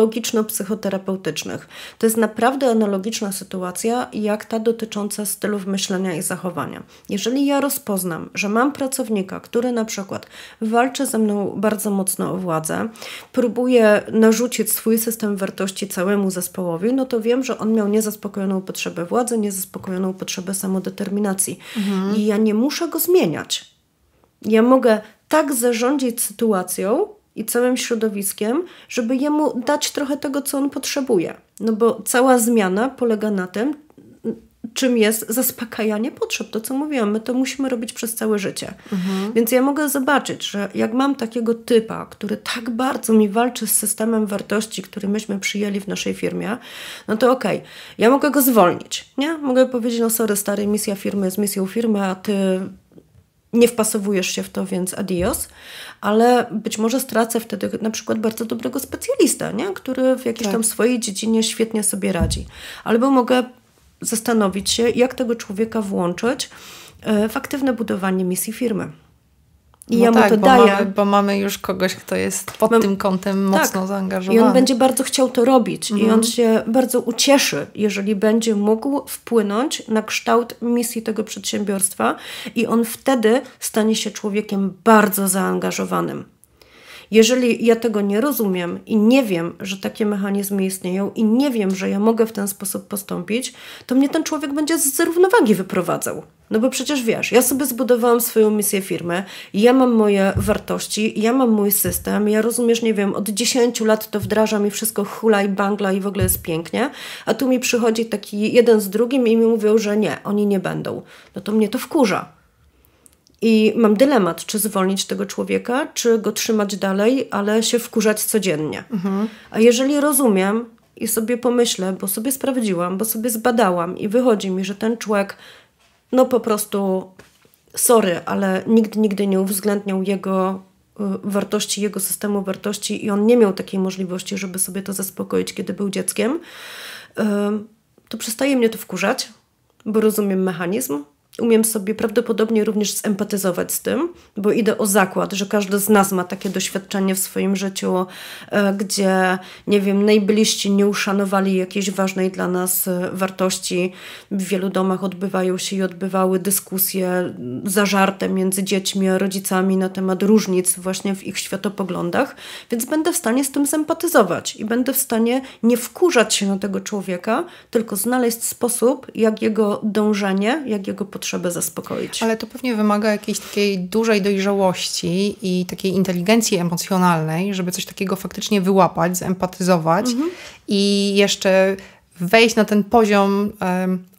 psychologiczno-psychoterapeutycznych. To jest naprawdę analogiczna sytuacja jak ta dotycząca stylów myślenia i zachowania. Jeżeli ja rozpoznam, że mam pracownika, który na przykład walczy ze mną bardzo mocno o władzę, próbuje narzucić swój system wartości całemu zespołowi, no to wiem, że on miał niezaspokojoną potrzebę władzy, niezaspokojoną potrzebę samodeterminacji. Mhm. I ja nie muszę go zmieniać. Ja mogę tak zarządzić sytuacją i całym środowiskiem, żeby jemu dać trochę tego, co on potrzebuje. No bo cała zmiana polega na tym, czym jest zaspokajanie potrzeb. To, co mówiłam, my to musimy robić przez całe życie. Mhm. Więc ja mogę zobaczyć, że jak mam takiego typa, który tak bardzo mi walczy z systemem wartości, który myśmy przyjęli w naszej firmie, no to okej, okay, ja mogę go zwolnić. Nie? Mogę powiedzieć, no sorry, stary, misja firmy jest misją firmy, a ty nie wpasowujesz się w to, więc adios, ale być może stracę wtedy na przykład bardzo dobrego specjalistę, nie? Który w jakiejś tak. tam swojej dziedzinie świetnie sobie radzi. Albo mogę zastanowić się, jak tego człowieka włączyć w aktywne budowanie misji firmy. I no ja tak, mu to bo daję. Mamy, bo mamy już kogoś, kto jest pod Mam, tym kątem mocno tak. zaangażowany. I on będzie bardzo chciał to robić. Mhm. I on się bardzo ucieszy, jeżeli będzie mógł wpłynąć na kształt misji tego przedsiębiorstwa i on wtedy stanie się człowiekiem bardzo zaangażowanym. Jeżeli ja tego nie rozumiem i nie wiem, że takie mechanizmy istnieją i nie wiem, że ja mogę w ten sposób postąpić, to mnie ten człowiek będzie z równowagi wyprowadzał. No bo przecież wiesz, ja sobie zbudowałam swoją misję firmy, ja mam moje wartości, ja mam mój system, ja rozumiesz, nie wiem, od dziesięciu lat to wdrażam i wszystko hula i bangla i w ogóle jest pięknie, a tu mi przychodzi taki jeden z drugim i mi mówią, że nie, oni nie będą. No to mnie to wkurza. I mam dylemat, czy zwolnić tego człowieka, czy go trzymać dalej, ale się wkurzać codziennie. Mhm. A jeżeli rozumiem i sobie pomyślę, bo sobie sprawdziłam, bo sobie zbadałam i wychodzi mi, że ten człowiek no po prostu sorry, ale nikt nigdy nie uwzględniał jego y, wartości, jego systemu wartości i on nie miał takiej możliwości, żeby sobie to zaspokoić, kiedy był dzieckiem, y, to przestaje mnie to wkurzać, bo rozumiem mechanizm. Umiem sobie prawdopodobnie również zempatyzować z tym, bo idę o zakład, że każdy z nas ma takie doświadczenie w swoim życiu, gdzie, nie wiem, najbliżsi nie uszanowali jakiejś ważnej dla nas wartości. W wielu domach odbywają się i odbywały dyskusje zażarte między dziećmi a rodzicami na temat różnic właśnie w ich światopoglądach, więc będę w stanie z tym zempatyzować i będę w stanie nie wkurzać się na tego człowieka, tylko znaleźć sposób, jak jego dążenie, jak jego potrzeby potrzebę zaspokoić. Ale to pewnie wymaga jakiejś takiej dużej dojrzałości i takiej inteligencji emocjonalnej, żeby coś takiego faktycznie wyłapać, zempatyzować mhm. i jeszcze wejść na ten poziom um,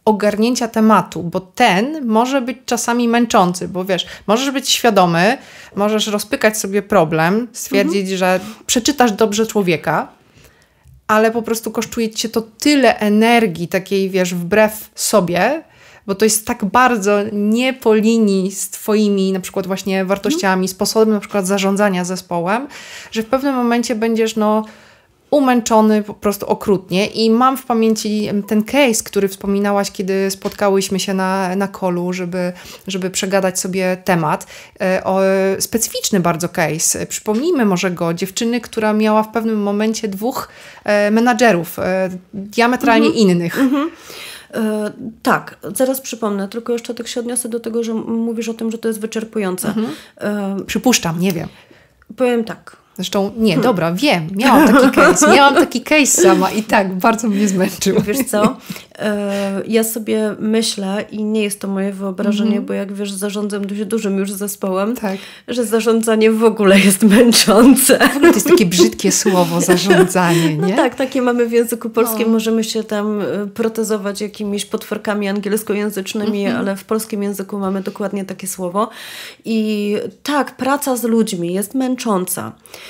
ogarnięcia tematu, bo ten może być czasami męczący, bo wiesz, możesz być świadomy, możesz rozpykać sobie problem, stwierdzić, mhm. że przeczytasz dobrze człowieka, ale po prostu kosztuje cię to tyle energii, takiej wiesz, wbrew sobie, bo to jest tak bardzo nie po linii z twoimi na przykład właśnie wartościami, mhm. sposobem na przykład zarządzania zespołem, że w pewnym momencie będziesz no umęczony po prostu okrutnie i mam w pamięci ten case, który wspominałaś, kiedy spotkałyśmy się na, na callu, żeby, żeby przegadać sobie temat. O, specyficzny bardzo case. Przypomnijmy może go. Dziewczyny, która miała w pewnym momencie dwóch e, menadżerów e, diametralnie mhm. innych. Mhm. E, tak, zaraz przypomnę, tylko jeszcze tak się odniosę do tego, że mówisz o tym, że to jest wyczerpujące. Mhm. E, Przypuszczam, nie wiem. Powiem tak. Zresztą, nie, hmm. dobra, wiem, miałam taki case, miałam taki case sama i tak, bardzo mnie zmęczył. Wiesz co, e, ja sobie myślę i nie jest to moje wyobrażenie, mm-hmm. bo jak wiesz, zarządzam dość dużym już zespołem, tak. że zarządzanie w ogóle jest męczące. W ogóle to jest takie brzydkie słowo, zarządzanie, nie? No tak, takie mamy w języku polskim, no. możemy się tam protezować jakimiś potworkami angielskojęzycznymi, mm-hmm. ale w polskim języku mamy dokładnie takie słowo. I tak, praca z ludźmi jest męcząca.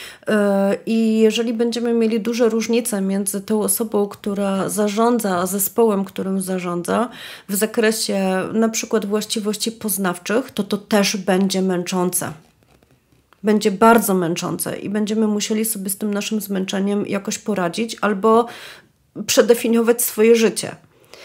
I jeżeli będziemy mieli duże różnice między tą osobą, która zarządza, a zespołem, którym zarządza, w zakresie na przykład właściwości poznawczych, to to też będzie męczące. Będzie bardzo męczące i będziemy musieli sobie z tym naszym zmęczeniem jakoś poradzić albo przedefiniować swoje życie.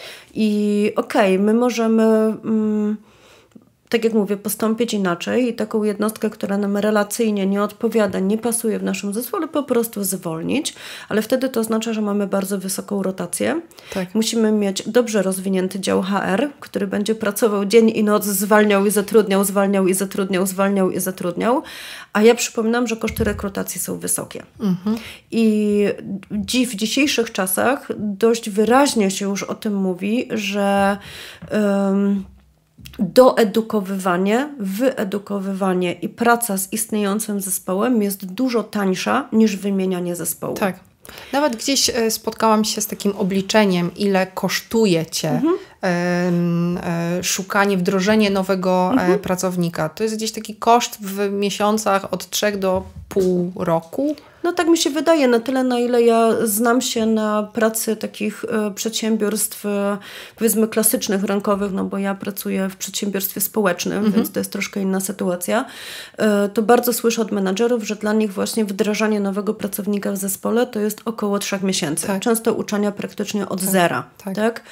I okej, okay, my możemy... Mm, tak jak mówię, postąpić inaczej i taką jednostkę, która nam relacyjnie nie odpowiada, nie pasuje w naszym zespole, po prostu zwolnić, ale wtedy to oznacza, że mamy bardzo wysoką rotację. Tak. Musimy mieć dobrze rozwinięty dział H R, który będzie pracował dzień i noc, zwalniał i zatrudniał, zwalniał i zatrudniał, zwalniał i zatrudniał, a ja przypominam, że koszty rekrutacji są wysokie. Mhm. I dzi- w dzisiejszych czasach dość wyraźnie się już o tym mówi, że um, doedukowywanie, wyedukowywanie i praca z istniejącym zespołem jest dużo tańsza niż wymienianie zespołu. Tak. Nawet gdzieś spotkałam się z takim obliczeniem, ile kosztuje cię mhm. e, e, szukanie, wdrożenie nowego mhm. e, pracownika. To jest gdzieś taki koszt w miesiącach od trzech do pół roku. No tak mi się wydaje, na tyle na ile ja znam się na pracy takich e, przedsiębiorstw e, powiedzmy klasycznych, rynkowych, no bo ja pracuję w przedsiębiorstwie społecznym, mhm. więc to jest troszkę inna sytuacja, e, to bardzo słyszę od menadżerów, że dla nich właśnie wdrażanie nowego pracownika w zespole to jest około trzech miesięcy. Tak. Często uczenia praktycznie od tak. zera. Tak. tak?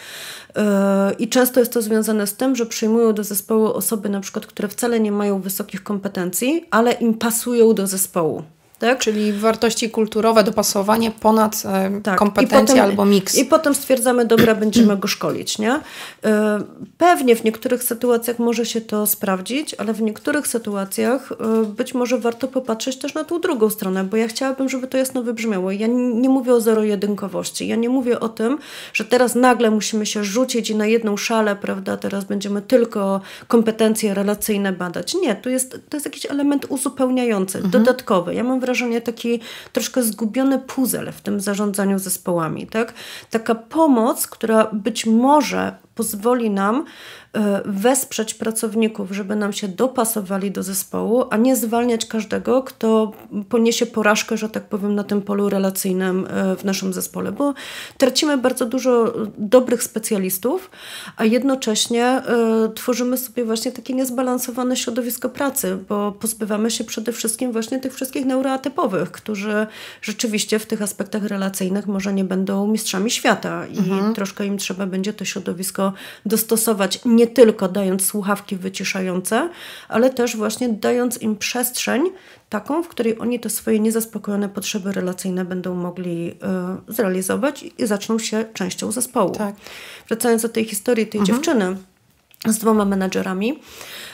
E, I często jest to związane z tym, że przyjmują do zespołu osoby na przykład, które wcale nie mają wysokich kompetencji, ale im pasują do zespołu. Tak? Czyli wartości kulturowe, dopasowanie ponad e, tak. kompetencje potem, albo miks. I potem stwierdzamy, dobra, będziemy go szkolić, nie? E, pewnie w niektórych sytuacjach może się to sprawdzić, ale w niektórych sytuacjach e, być może warto popatrzeć też na tą drugą stronę, bo ja chciałabym, żeby to jasno wybrzmiało. Ja nie, nie mówię o zero-jedynkowości. Ja nie mówię o tym, że teraz nagle musimy się rzucić i na jedną szalę, prawda, teraz będziemy tylko kompetencje relacyjne badać. Nie, to jest, to jest jakiś element uzupełniający, mhm. dodatkowy. Ja mam wrażenie taki troszkę zgubiony puzzle w tym zarządzaniu zespołami, tak? Taka pomoc, która być może pozwoli nam wesprzeć pracowników, żeby nam się dopasowali do zespołu, a nie zwalniać każdego, kto poniesie porażkę, że tak powiem, na tym polu relacyjnym w naszym zespole, bo tracimy bardzo dużo dobrych specjalistów, a jednocześnie y, tworzymy sobie właśnie takie niezbalansowane środowisko pracy, bo pozbywamy się przede wszystkim właśnie tych wszystkich neuroatypowych, którzy rzeczywiście w tych aspektach relacyjnych może nie będą mistrzami świata i mhm. troszkę im trzeba będzie to środowisko dostosować, nie tylko dając słuchawki wyciszające, ale też właśnie dając im przestrzeń taką, w której oni te swoje niezaspokojone potrzeby relacyjne będą mogli y, zrealizować i zaczną się częścią zespołu. Tak. Wracając do tej historii tej mhm. dziewczyny z dwoma menadżerami,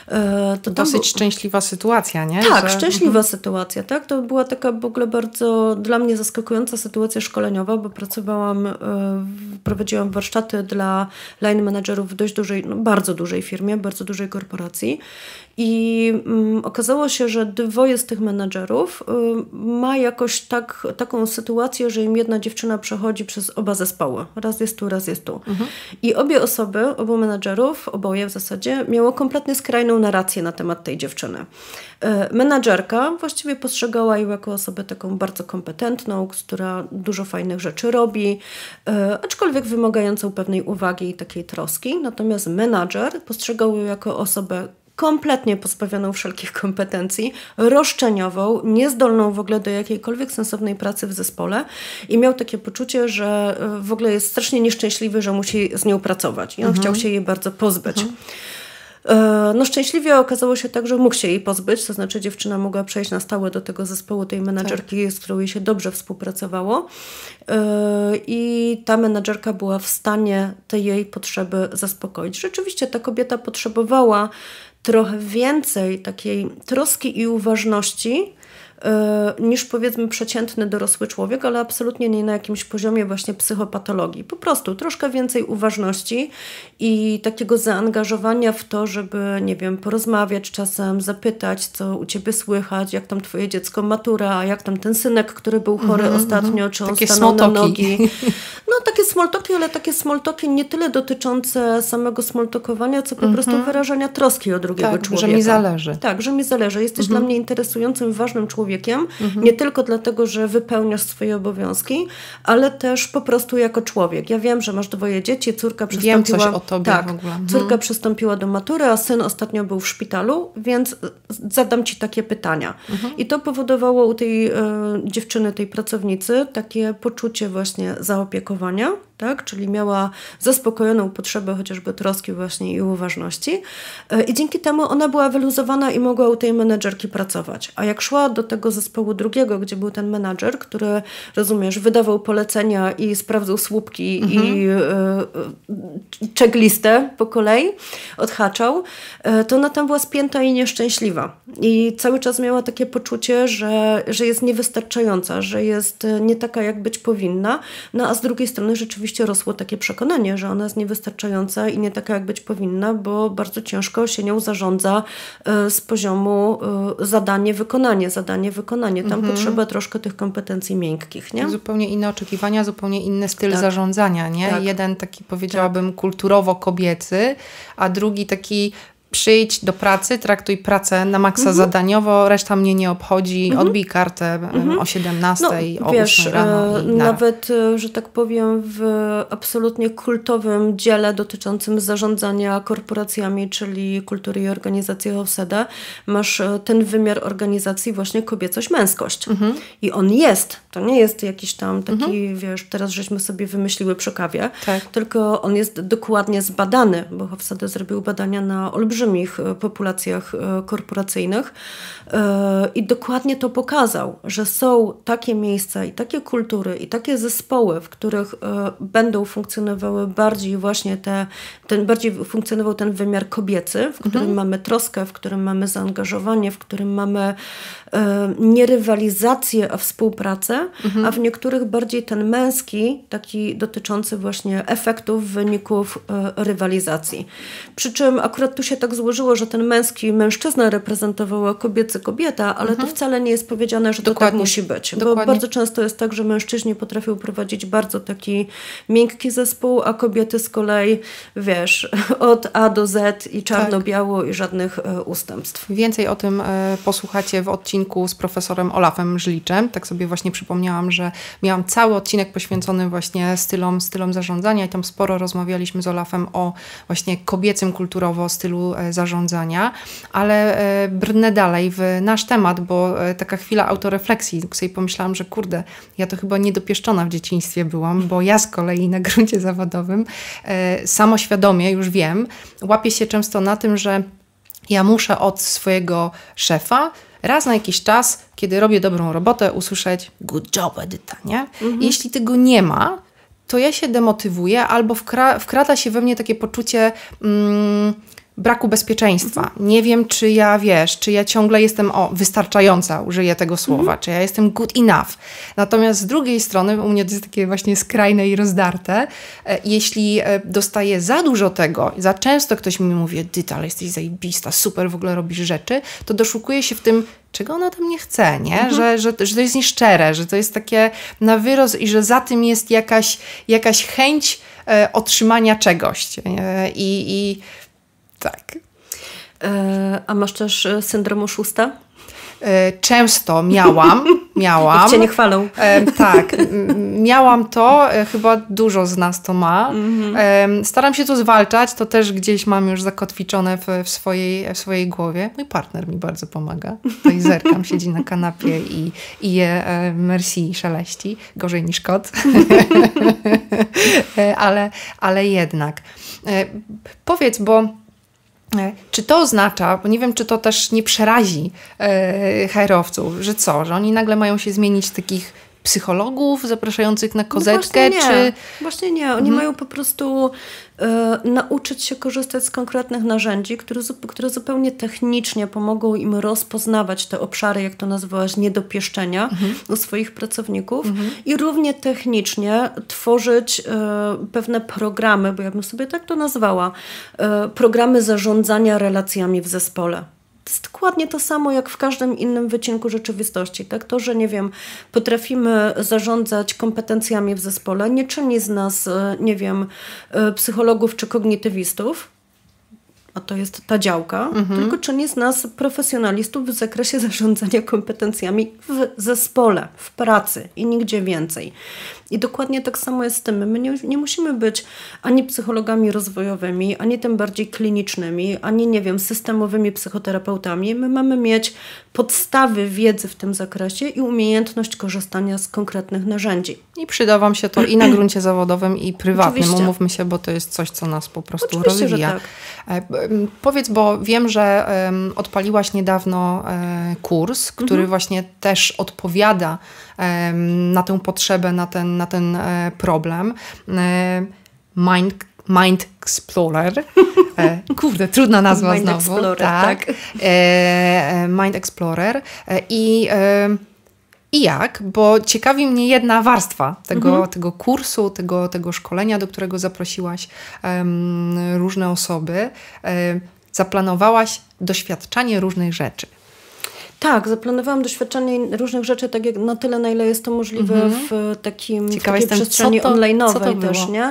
To Dosyć był... szczęśliwa sytuacja, nie? Tak, że... szczęśliwa mhm. sytuacja, tak? To była taka w ogóle bardzo dla mnie zaskakująca sytuacja szkoleniowa, bo pracowałam, prowadziłam warsztaty dla line managerów w dość dużej, no bardzo dużej firmie, bardzo dużej korporacji. I um, okazało się, że dwoje z tych menadżerów um, ma jakoś tak, taką sytuację, że im jedna dziewczyna przechodzi przez oba zespoły. Raz jest tu, raz jest tu. Mhm. I obie osoby, obu menadżerów, oboje w zasadzie, miało kompletnie skrajną narrację na temat tej dziewczyny. E, menadżerka właściwie postrzegała ją jako osobę taką bardzo kompetentną, która dużo fajnych rzeczy robi, e, aczkolwiek wymagającą pewnej uwagi i takiej troski. Natomiast menadżer postrzegał ją jako osobę kompletnie pozbawioną wszelkich kompetencji, roszczeniową, niezdolną w ogóle do jakiejkolwiek sensownej pracy w zespole i miał takie poczucie, że w ogóle jest strasznie nieszczęśliwy, że musi z nią pracować i on mhm. chciał się jej bardzo pozbyć. Mhm. No szczęśliwie okazało się tak, że mógł się jej pozbyć, to znaczy dziewczyna mogła przejść na stałe do tego zespołu tej menadżerki, tak. z którą jej się dobrze współpracowało i ta menadżerka była w stanie te jej potrzeby zaspokoić. Rzeczywiście ta kobieta potrzebowała trochę więcej takiej troski i uważności niż powiedzmy przeciętny dorosły człowiek, ale absolutnie nie na jakimś poziomie właśnie psychopatologii. Po prostu troszkę więcej uważności i takiego zaangażowania w to, żeby, nie wiem, porozmawiać czasem, zapytać, co u ciebie słychać, jak tam twoje dziecko matura, jak tam ten synek, który był chory mm-hmm, ostatnio, czy on takie stanął na nogi. No takie smoltoki, ale takie smoltoki nie tyle dotyczące samego smoltokowania, co po mm-hmm. prostu wyrażania troski o drugiego tak, człowieka. że mi zależy. Tak, że mi zależy. Jesteś mm-hmm. dla mnie interesującym, ważnym człowiekiem, Mhm. nie tylko dlatego, że wypełniasz swoje obowiązki, ale też po prostu jako człowiek. Ja wiem, że masz dwoje dzieci, córka przystąpiła... Wiem coś o tobie tak, w ogóle. Mhm. Córka przystąpiła do matury, a syn ostatnio był w szpitalu, więc zadam ci takie pytania. Mhm. I to powodowało u tej e, dziewczyny, tej pracownicy, takie poczucie właśnie zaopiekowania, tak? Czyli miała zaspokojoną potrzebę chociażby troski właśnie i uważności. E, I dzięki temu ona była wyluzowana i mogła u tej menedżerki pracować. A jak szła do tego zespołu drugiego, gdzie był ten menadżer, który, rozumiesz, wydawał polecenia i sprawdzał słupki mhm. i y, checklistę po kolei, odhaczał, y, to ona tam była spięta i nieszczęśliwa. I cały czas miała takie poczucie, że, że jest niewystarczająca, że jest nie taka, jak być powinna. No a z drugiej strony rzeczywiście rosło takie przekonanie, że ona jest niewystarczająca i nie taka, jak być powinna, bo bardzo ciężko się nią zarządza y, z poziomu y, zadanie, wykonanie, zadanie, wykonanie. Tam mhm. potrzeba troszkę tych kompetencji miękkich, nie? Zupełnie inne oczekiwania, zupełnie inny styl tak. zarządzania, nie? Tak. Jeden taki, powiedziałabym, tak. kulturowo-kobiecy, a drugi taki przyjdź do pracy, traktuj pracę na maksa mhm. zadaniowo, reszta mnie nie obchodzi, mhm. odbij kartę mhm. o siedemnastej, no, o wiesz, ósmej rano. I nawet, że tak powiem, w absolutnie kultowym dziele dotyczącym zarządzania korporacjami, czyli kultury i organizacji Hofstede, masz ten wymiar organizacji właśnie kobiecość-męskość. Mhm. I on jest. To nie jest jakiś tam taki, mhm. wiesz, teraz żeśmy sobie wymyśliły przy kawie, tak. tylko on jest dokładnie zbadany, bo Hofstede zrobił badania na olbrzymich populacjach korporacyjnych i dokładnie to pokazał, że są takie miejsca i takie kultury i takie zespoły, w których będą funkcjonowały bardziej właśnie te, ten bardziej funkcjonował ten wymiar kobiecy, w którym mhm. mamy troskę, w którym mamy zaangażowanie, w którym mamy nie rywalizację, a współpracę, mhm. a w niektórych bardziej ten męski, taki dotyczący właśnie efektów, wyników rywalizacji. Przy czym akurat tu się tak złożyło, że ten męski mężczyzna reprezentował, a kobiecy kobieta, ale mhm. to wcale nie jest powiedziane, że Dokładnie. to tak musi być. Dokładnie. Bo bardzo często jest tak, że mężczyźni potrafią prowadzić bardzo taki miękki zespół, a kobiety z kolei, wiesz, od A do Z i czarno-biało tak. i żadnych e, ustępstw. Więcej o tym e, posłuchacie w odcinku z profesorem Olafem Żliczem. Tak sobie właśnie przypomniałam, że miałam cały odcinek poświęcony właśnie stylom, stylom zarządzania i tam sporo rozmawialiśmy z Olafem o właśnie kobiecym kulturowo stylu zarządzania, ale brnę dalej w nasz temat, bo taka chwila autorefleksji, sobie pomyślałam, że kurde, ja to chyba niedopieszczona w dzieciństwie byłam, bo ja z kolei na gruncie zawodowym samoświadomie już wiem, łapię się często na tym, że ja muszę od swojego szefa raz na jakiś czas, kiedy robię dobrą robotę, usłyszeć good job, Edyta, nie? Mhm. Jeśli tego nie ma, to ja się demotywuję albo wkra- wkrada się we mnie takie poczucie mm, braku bezpieczeństwa. Mhm. Nie wiem, czy ja, wiesz, czy ja ciągle jestem, o, wystarczająca, użyję tego słowa, mhm. czy ja jestem good enough. Natomiast z drugiej strony, u mnie to jest takie właśnie skrajne i rozdarte, e, jeśli e, dostaję za dużo tego, za często ktoś mi mówi, Edyta, ale jesteś zajebista, super, w ogóle robisz rzeczy, to doszukuję się w tym, czego ona tam nie chce, nie? Mhm. Że, że, że to jest nieszczere, że to jest takie na wyrost i że za tym jest jakaś, jakaś chęć e, otrzymania czegoś. E, i, i tak. E, a masz też syndrom oszusta? Często miałam, miałam. Jak cię nie chwalą. E, tak, miałam to, e, chyba dużo z nas to ma. Mm-hmm. E, staram się to zwalczać, to też gdzieś mam już zakotwiczone w, w, swojej, w swojej głowie. Mój partner mi bardzo pomaga. Tutaj zerkam, siedzi na kanapie i, i je e, merci szeleści. Gorzej niż kot. e, ale, ale jednak. E, powiedz, bo czy to oznacza, bo nie wiem, czy to też nie przerazi e, H R-owców, że co, że oni nagle mają się zmienić z takich psychologów zapraszających na kozetkę? No właśnie czy... nie, właśnie nie. Oni mhm. mają po prostu e, nauczyć się korzystać z konkretnych narzędzi, które, które zupełnie technicznie pomogą im rozpoznawać te obszary, jak to nazwałaś, niedopieszczenia mhm. u swoich pracowników mhm. i równie technicznie tworzyć e, pewne programy, bo ja bym sobie tak to nazwała, e, programy zarządzania relacjami w zespole. To jest dokładnie to samo, jak w każdym innym wycinku rzeczywistości. Tak? To, że nie wiem, potrafimy zarządzać kompetencjami w zespole, nie czyni z nas, nie wiem, psychologów czy kognitywistów, a to jest ta działka, mhm. tylko czyni z nas profesjonalistów w zakresie zarządzania kompetencjami w zespole, w pracy i nigdzie więcej. I dokładnie tak samo jest z tym. My nie, nie musimy być ani psychologami rozwojowymi, ani tym bardziej klinicznymi, ani, nie wiem, systemowymi psychoterapeutami. My mamy mieć podstawy wiedzy w tym zakresie i umiejętność korzystania z konkretnych narzędzi. I przyda wam się to i na gruncie zawodowym, i prywatnym. Oczywiście. Umówmy się, bo to jest coś, co nas po prostu Oczywiście, rozwija. Że tak. Powiedz, bo wiem, że um, odpaliłaś niedawno um, kurs, który mhm. właśnie też odpowiada um, na tę potrzebę, na ten, na ten e, problem. E, Mind, Mind Explorer. E, kurde, trudna nazwa Mind znowu. Explorer, tak. tak. E, Mind Explorer. E, I... E, I jak? Bo ciekawi mnie jedna warstwa tego, mhm. tego kursu, tego, tego szkolenia, do którego zaprosiłaś um, różne osoby. Um, zaplanowałaś doświadczanie różnych rzeczy. Tak, zaplanowałam doświadczanie różnych rzeczy tak jak na tyle, na ile jest to możliwe mhm. w, takim, w takiej jestem, przestrzeni online'owej też, nie?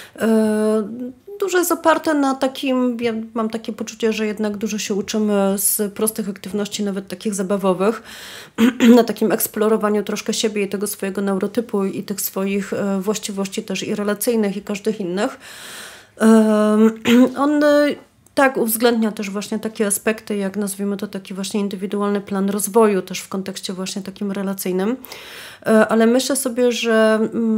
Y- Dużo jest oparte na takim, ja mam takie poczucie, że jednak dużo się uczymy z prostych aktywności, nawet takich zabawowych, na takim eksplorowaniu troszkę siebie i tego swojego neurotypu i tych swoich właściwości też i relacyjnych i każdych innych. On tak uwzględnia też właśnie takie aspekty, jak nazwijmy to taki właśnie indywidualny plan rozwoju też w kontekście właśnie takim relacyjnym. Ale myślę sobie, że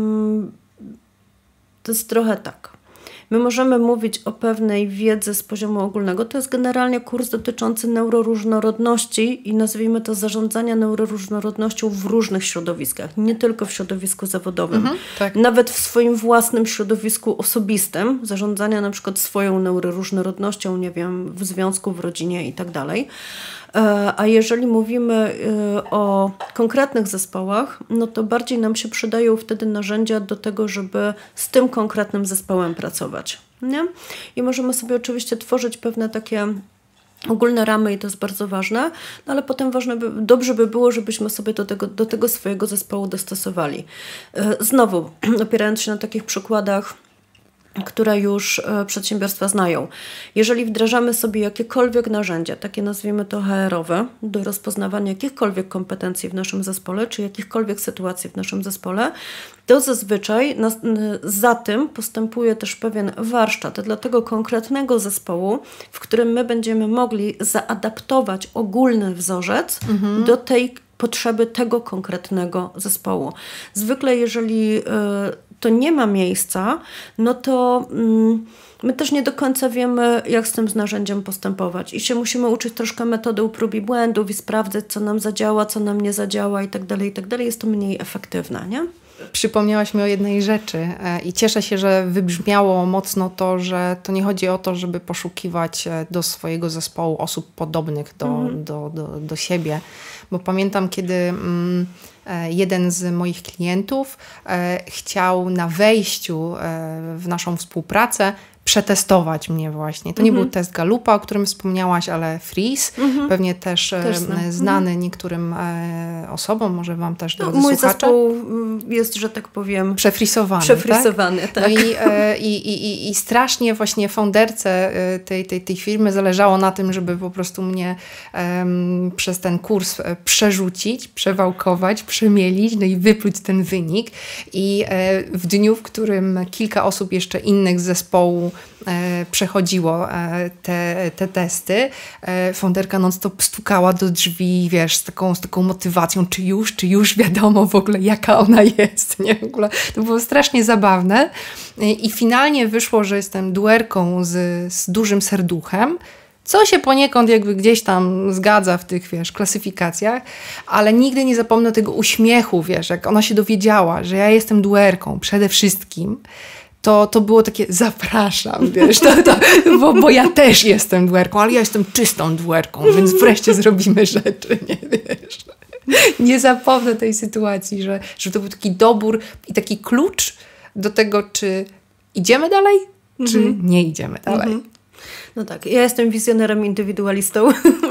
to jest trochę tak. My możemy mówić o pewnej wiedzy z poziomu ogólnego. To jest generalnie kurs dotyczący neuroróżnorodności i nazwijmy to zarządzania neuroróżnorodnością w różnych środowiskach, nie tylko w środowisku zawodowym. Mhm, tak. Nawet w swoim własnym środowisku osobistym, zarządzania na przykład swoją neuroróżnorodnością, nie wiem, w związku, w rodzinie i tak dalej. A jeżeli mówimy o konkretnych zespołach, no to bardziej nam się przydają wtedy narzędzia do tego, żeby z tym konkretnym zespołem pracować. Nie? I możemy sobie oczywiście tworzyć pewne takie ogólne ramy i to jest bardzo ważne, no ale potem ważne by, dobrze by było, żebyśmy sobie do tego, do tego swojego zespołu dostosowali. Znowu, opierając się na takich przykładach, które już przedsiębiorstwa znają. Jeżeli wdrażamy sobie jakiekolwiek narzędzia, takie nazwijmy to H R-owe, do rozpoznawania jakichkolwiek kompetencji w naszym zespole, czy jakichkolwiek sytuacji w naszym zespole, to zazwyczaj na, za tym postępuje też pewien warsztat dla tego konkretnego zespołu, w którym my będziemy mogli zaadaptować ogólny wzorzec mhm. do tej potrzeby tego konkretnego zespołu. Zwykle jeżeli y, to nie ma miejsca, no to mm, my też nie do końca wiemy, jak z tym z narzędziem postępować i się musimy uczyć troszkę metody prób i błędów i sprawdzać, co nam zadziała, co nam nie zadziała i tak dalej, i tak dalej. Jest to mniej efektywne, nie? Przypomniałaś mi o jednej rzeczy i cieszę się, że wybrzmiało mocno to, że to nie chodzi o to, żeby poszukiwać do swojego zespołu osób podobnych do, mm. do, do, do siebie, bo pamiętam, kiedy mm, jeden z moich klientów e, chciał na wejściu e, w naszą współpracę przetestować mnie właśnie. To nie mm-hmm. był test Gallupa, o którym wspomniałaś, ale Freeze, mm-hmm. pewnie też, też znany mm-hmm. niektórym e, osobom, może wam też, drodzy no, mój słuchacze. zespół jest, że tak powiem, przefrisowany. Przefrisowany, tak. tak. No i, e, i, i, i strasznie właśnie founderce tej, tej, tej firmy zależało na tym, żeby po prostu mnie e, przez ten kurs przerzucić, przewałkować, przemielić, no i wypluć ten wynik. I e, w dniu, w którym kilka osób jeszcze innych z zespołu E, przechodziło e, te, te testy. E, founderka non-stop stukała do drzwi, wiesz, z taką, z taką motywacją, czy już, czy już wiadomo w ogóle, jaka ona jest. Nie? W ogóle to było strasznie zabawne. E, I finalnie wyszło, że jestem duerką z, z dużym serduchem, co się poniekąd jakby gdzieś tam zgadza w tych, wiesz, klasyfikacjach, ale nigdy nie zapomnę tego uśmiechu, wiesz, jak ona się dowiedziała, że ja jestem duerką przede wszystkim. To, to było takie, zapraszam, wiesz, to, to, bo, bo ja też jestem duerką, ale ja jestem czystą duerką, więc wreszcie zrobimy rzeczy, nie wiesz. Nie zapomnę tej sytuacji, że, że to był taki dobór i taki klucz do tego, czy idziemy dalej, mm-hmm. czy nie idziemy dalej. Mm-hmm. No tak, ja jestem wizjonerem, indywidualistą.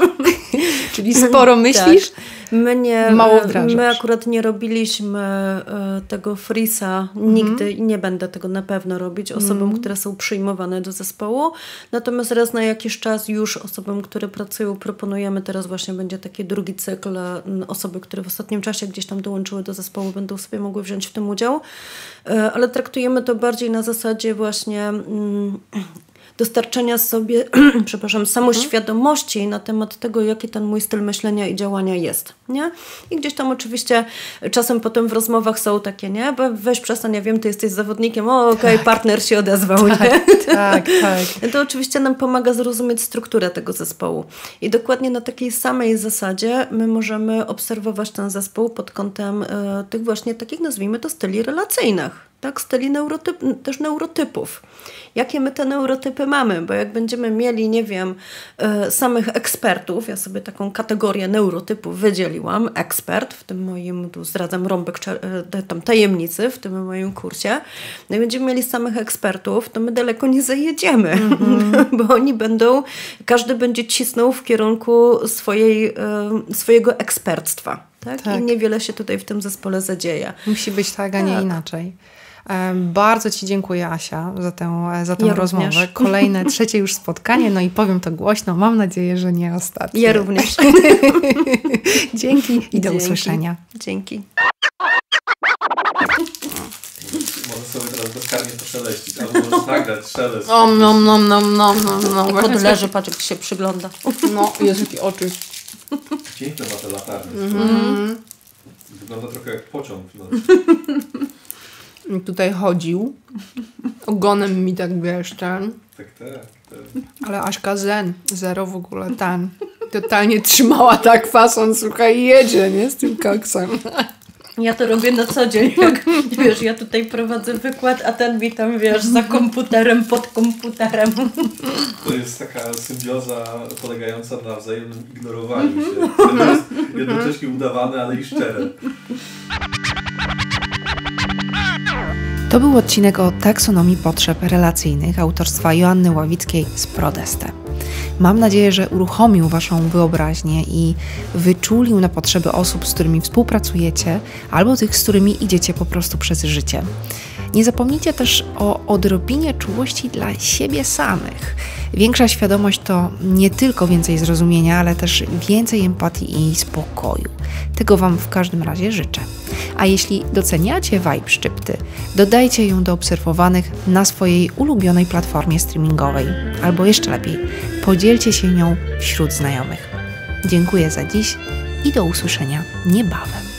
Czyli sporo myślisz, tak. My nie, mało wdrażasz. My akurat nie robiliśmy tego freeza nigdy i nie będę tego na pewno robić osobom, mm. które są przyjmowane do zespołu. Natomiast raz na jakiś czas już osobom, które pracują, proponujemy. Teraz właśnie będzie taki drugi cykl. Osoby, które w ostatnim czasie gdzieś tam dołączyły do zespołu, będą sobie mogły wziąć w tym udział. Ale traktujemy to bardziej na zasadzie właśnie mm, dostarczenia sobie, przepraszam, samoświadomości hmm. na temat tego, jaki ten mój styl myślenia i działania jest, nie? I gdzieś tam oczywiście czasem potem w rozmowach są takie, nie? Bo weź przestań, ja wiem, ty jesteś zawodnikiem, o okej, okay, tak. partner się odezwał, tak, nie? Tak, tak. To oczywiście nam pomaga zrozumieć strukturę tego zespołu. I dokładnie na takiej samej zasadzie my możemy obserwować ten zespół pod kątem y, tych właśnie takich, nazwijmy to, styli relacyjnych. Tak, styli neurotyp, też neurotypów. Jakie my te neurotypy mamy? Bo jak będziemy mieli, nie wiem, y, samych ekspertów, ja sobie taką kategorię neurotypów wydzieliłam, ekspert, w tym moim, tu zdradzam rąbek y, tam tajemnicy, w tym moim kursie, no i będziemy mieli samych ekspertów, to my daleko nie zajedziemy, mm-hmm. bo oni będą, każdy będzie cisnął w kierunku swojej, y, swojego ekspertstwa. Tak? Tak. I niewiele się tutaj w tym zespole zadzieje. Musi być tak, a nie tak. inaczej. Bardzo Ci dziękuję, Asia, za tę, za tę ja rozmowę. Również. Kolejne, trzecie już spotkanie, no i powiem to głośno, mam nadzieję, że nie ostatnie. Ja również. Dzięki i do Dzięki. usłyszenia. Dzięki. Może sobie teraz bezkarnie poszeleścić, albo możesz nagrać szelest. O, no, no, no, no, no, no. Kot leży, patrz, jak się przygląda. No, jest jakie oczy. Piękne ma te latarnie. Mm. Wygląda trochę jak pociąg. No. Tutaj chodził. Ogonem mi tak, wiesz, ten. Tak, tak, tak. Ale Aśka zen. Zero w ogóle ten. Totalnie trzymała tak fason, słuchaj, jedzie, nie? Z tym koksem. Ja to robię na co dzień, jak, wiesz, ja tutaj prowadzę wykład, a ten mi tam, wiesz, za komputerem, pod komputerem. To jest taka symbioza polegająca na wzajemnym ignorowaniu się. To jest jednocześnie udawane, ale i szczere. To był odcinek o taksonomii potrzeb relacyjnych autorstwa Joanny Ławickiej z Prodeste. Mam nadzieję, że uruchomił Waszą wyobraźnię i wyczulił na potrzeby osób, z którymi współpracujecie, albo tych, z którymi idziecie po prostu przez życie. Nie zapomnijcie też o odrobinie czułości dla siebie samych. Większa świadomość to nie tylko więcej zrozumienia, ale też więcej empatii i spokoju. Tego Wam w każdym razie życzę. A jeśli doceniacie vibe szczypty, dodajcie ją do obserwowanych na swojej ulubionej platformie streamingowej. Albo jeszcze lepiej, podzielcie się nią wśród znajomych. Dziękuję za dziś i do usłyszenia niebawem.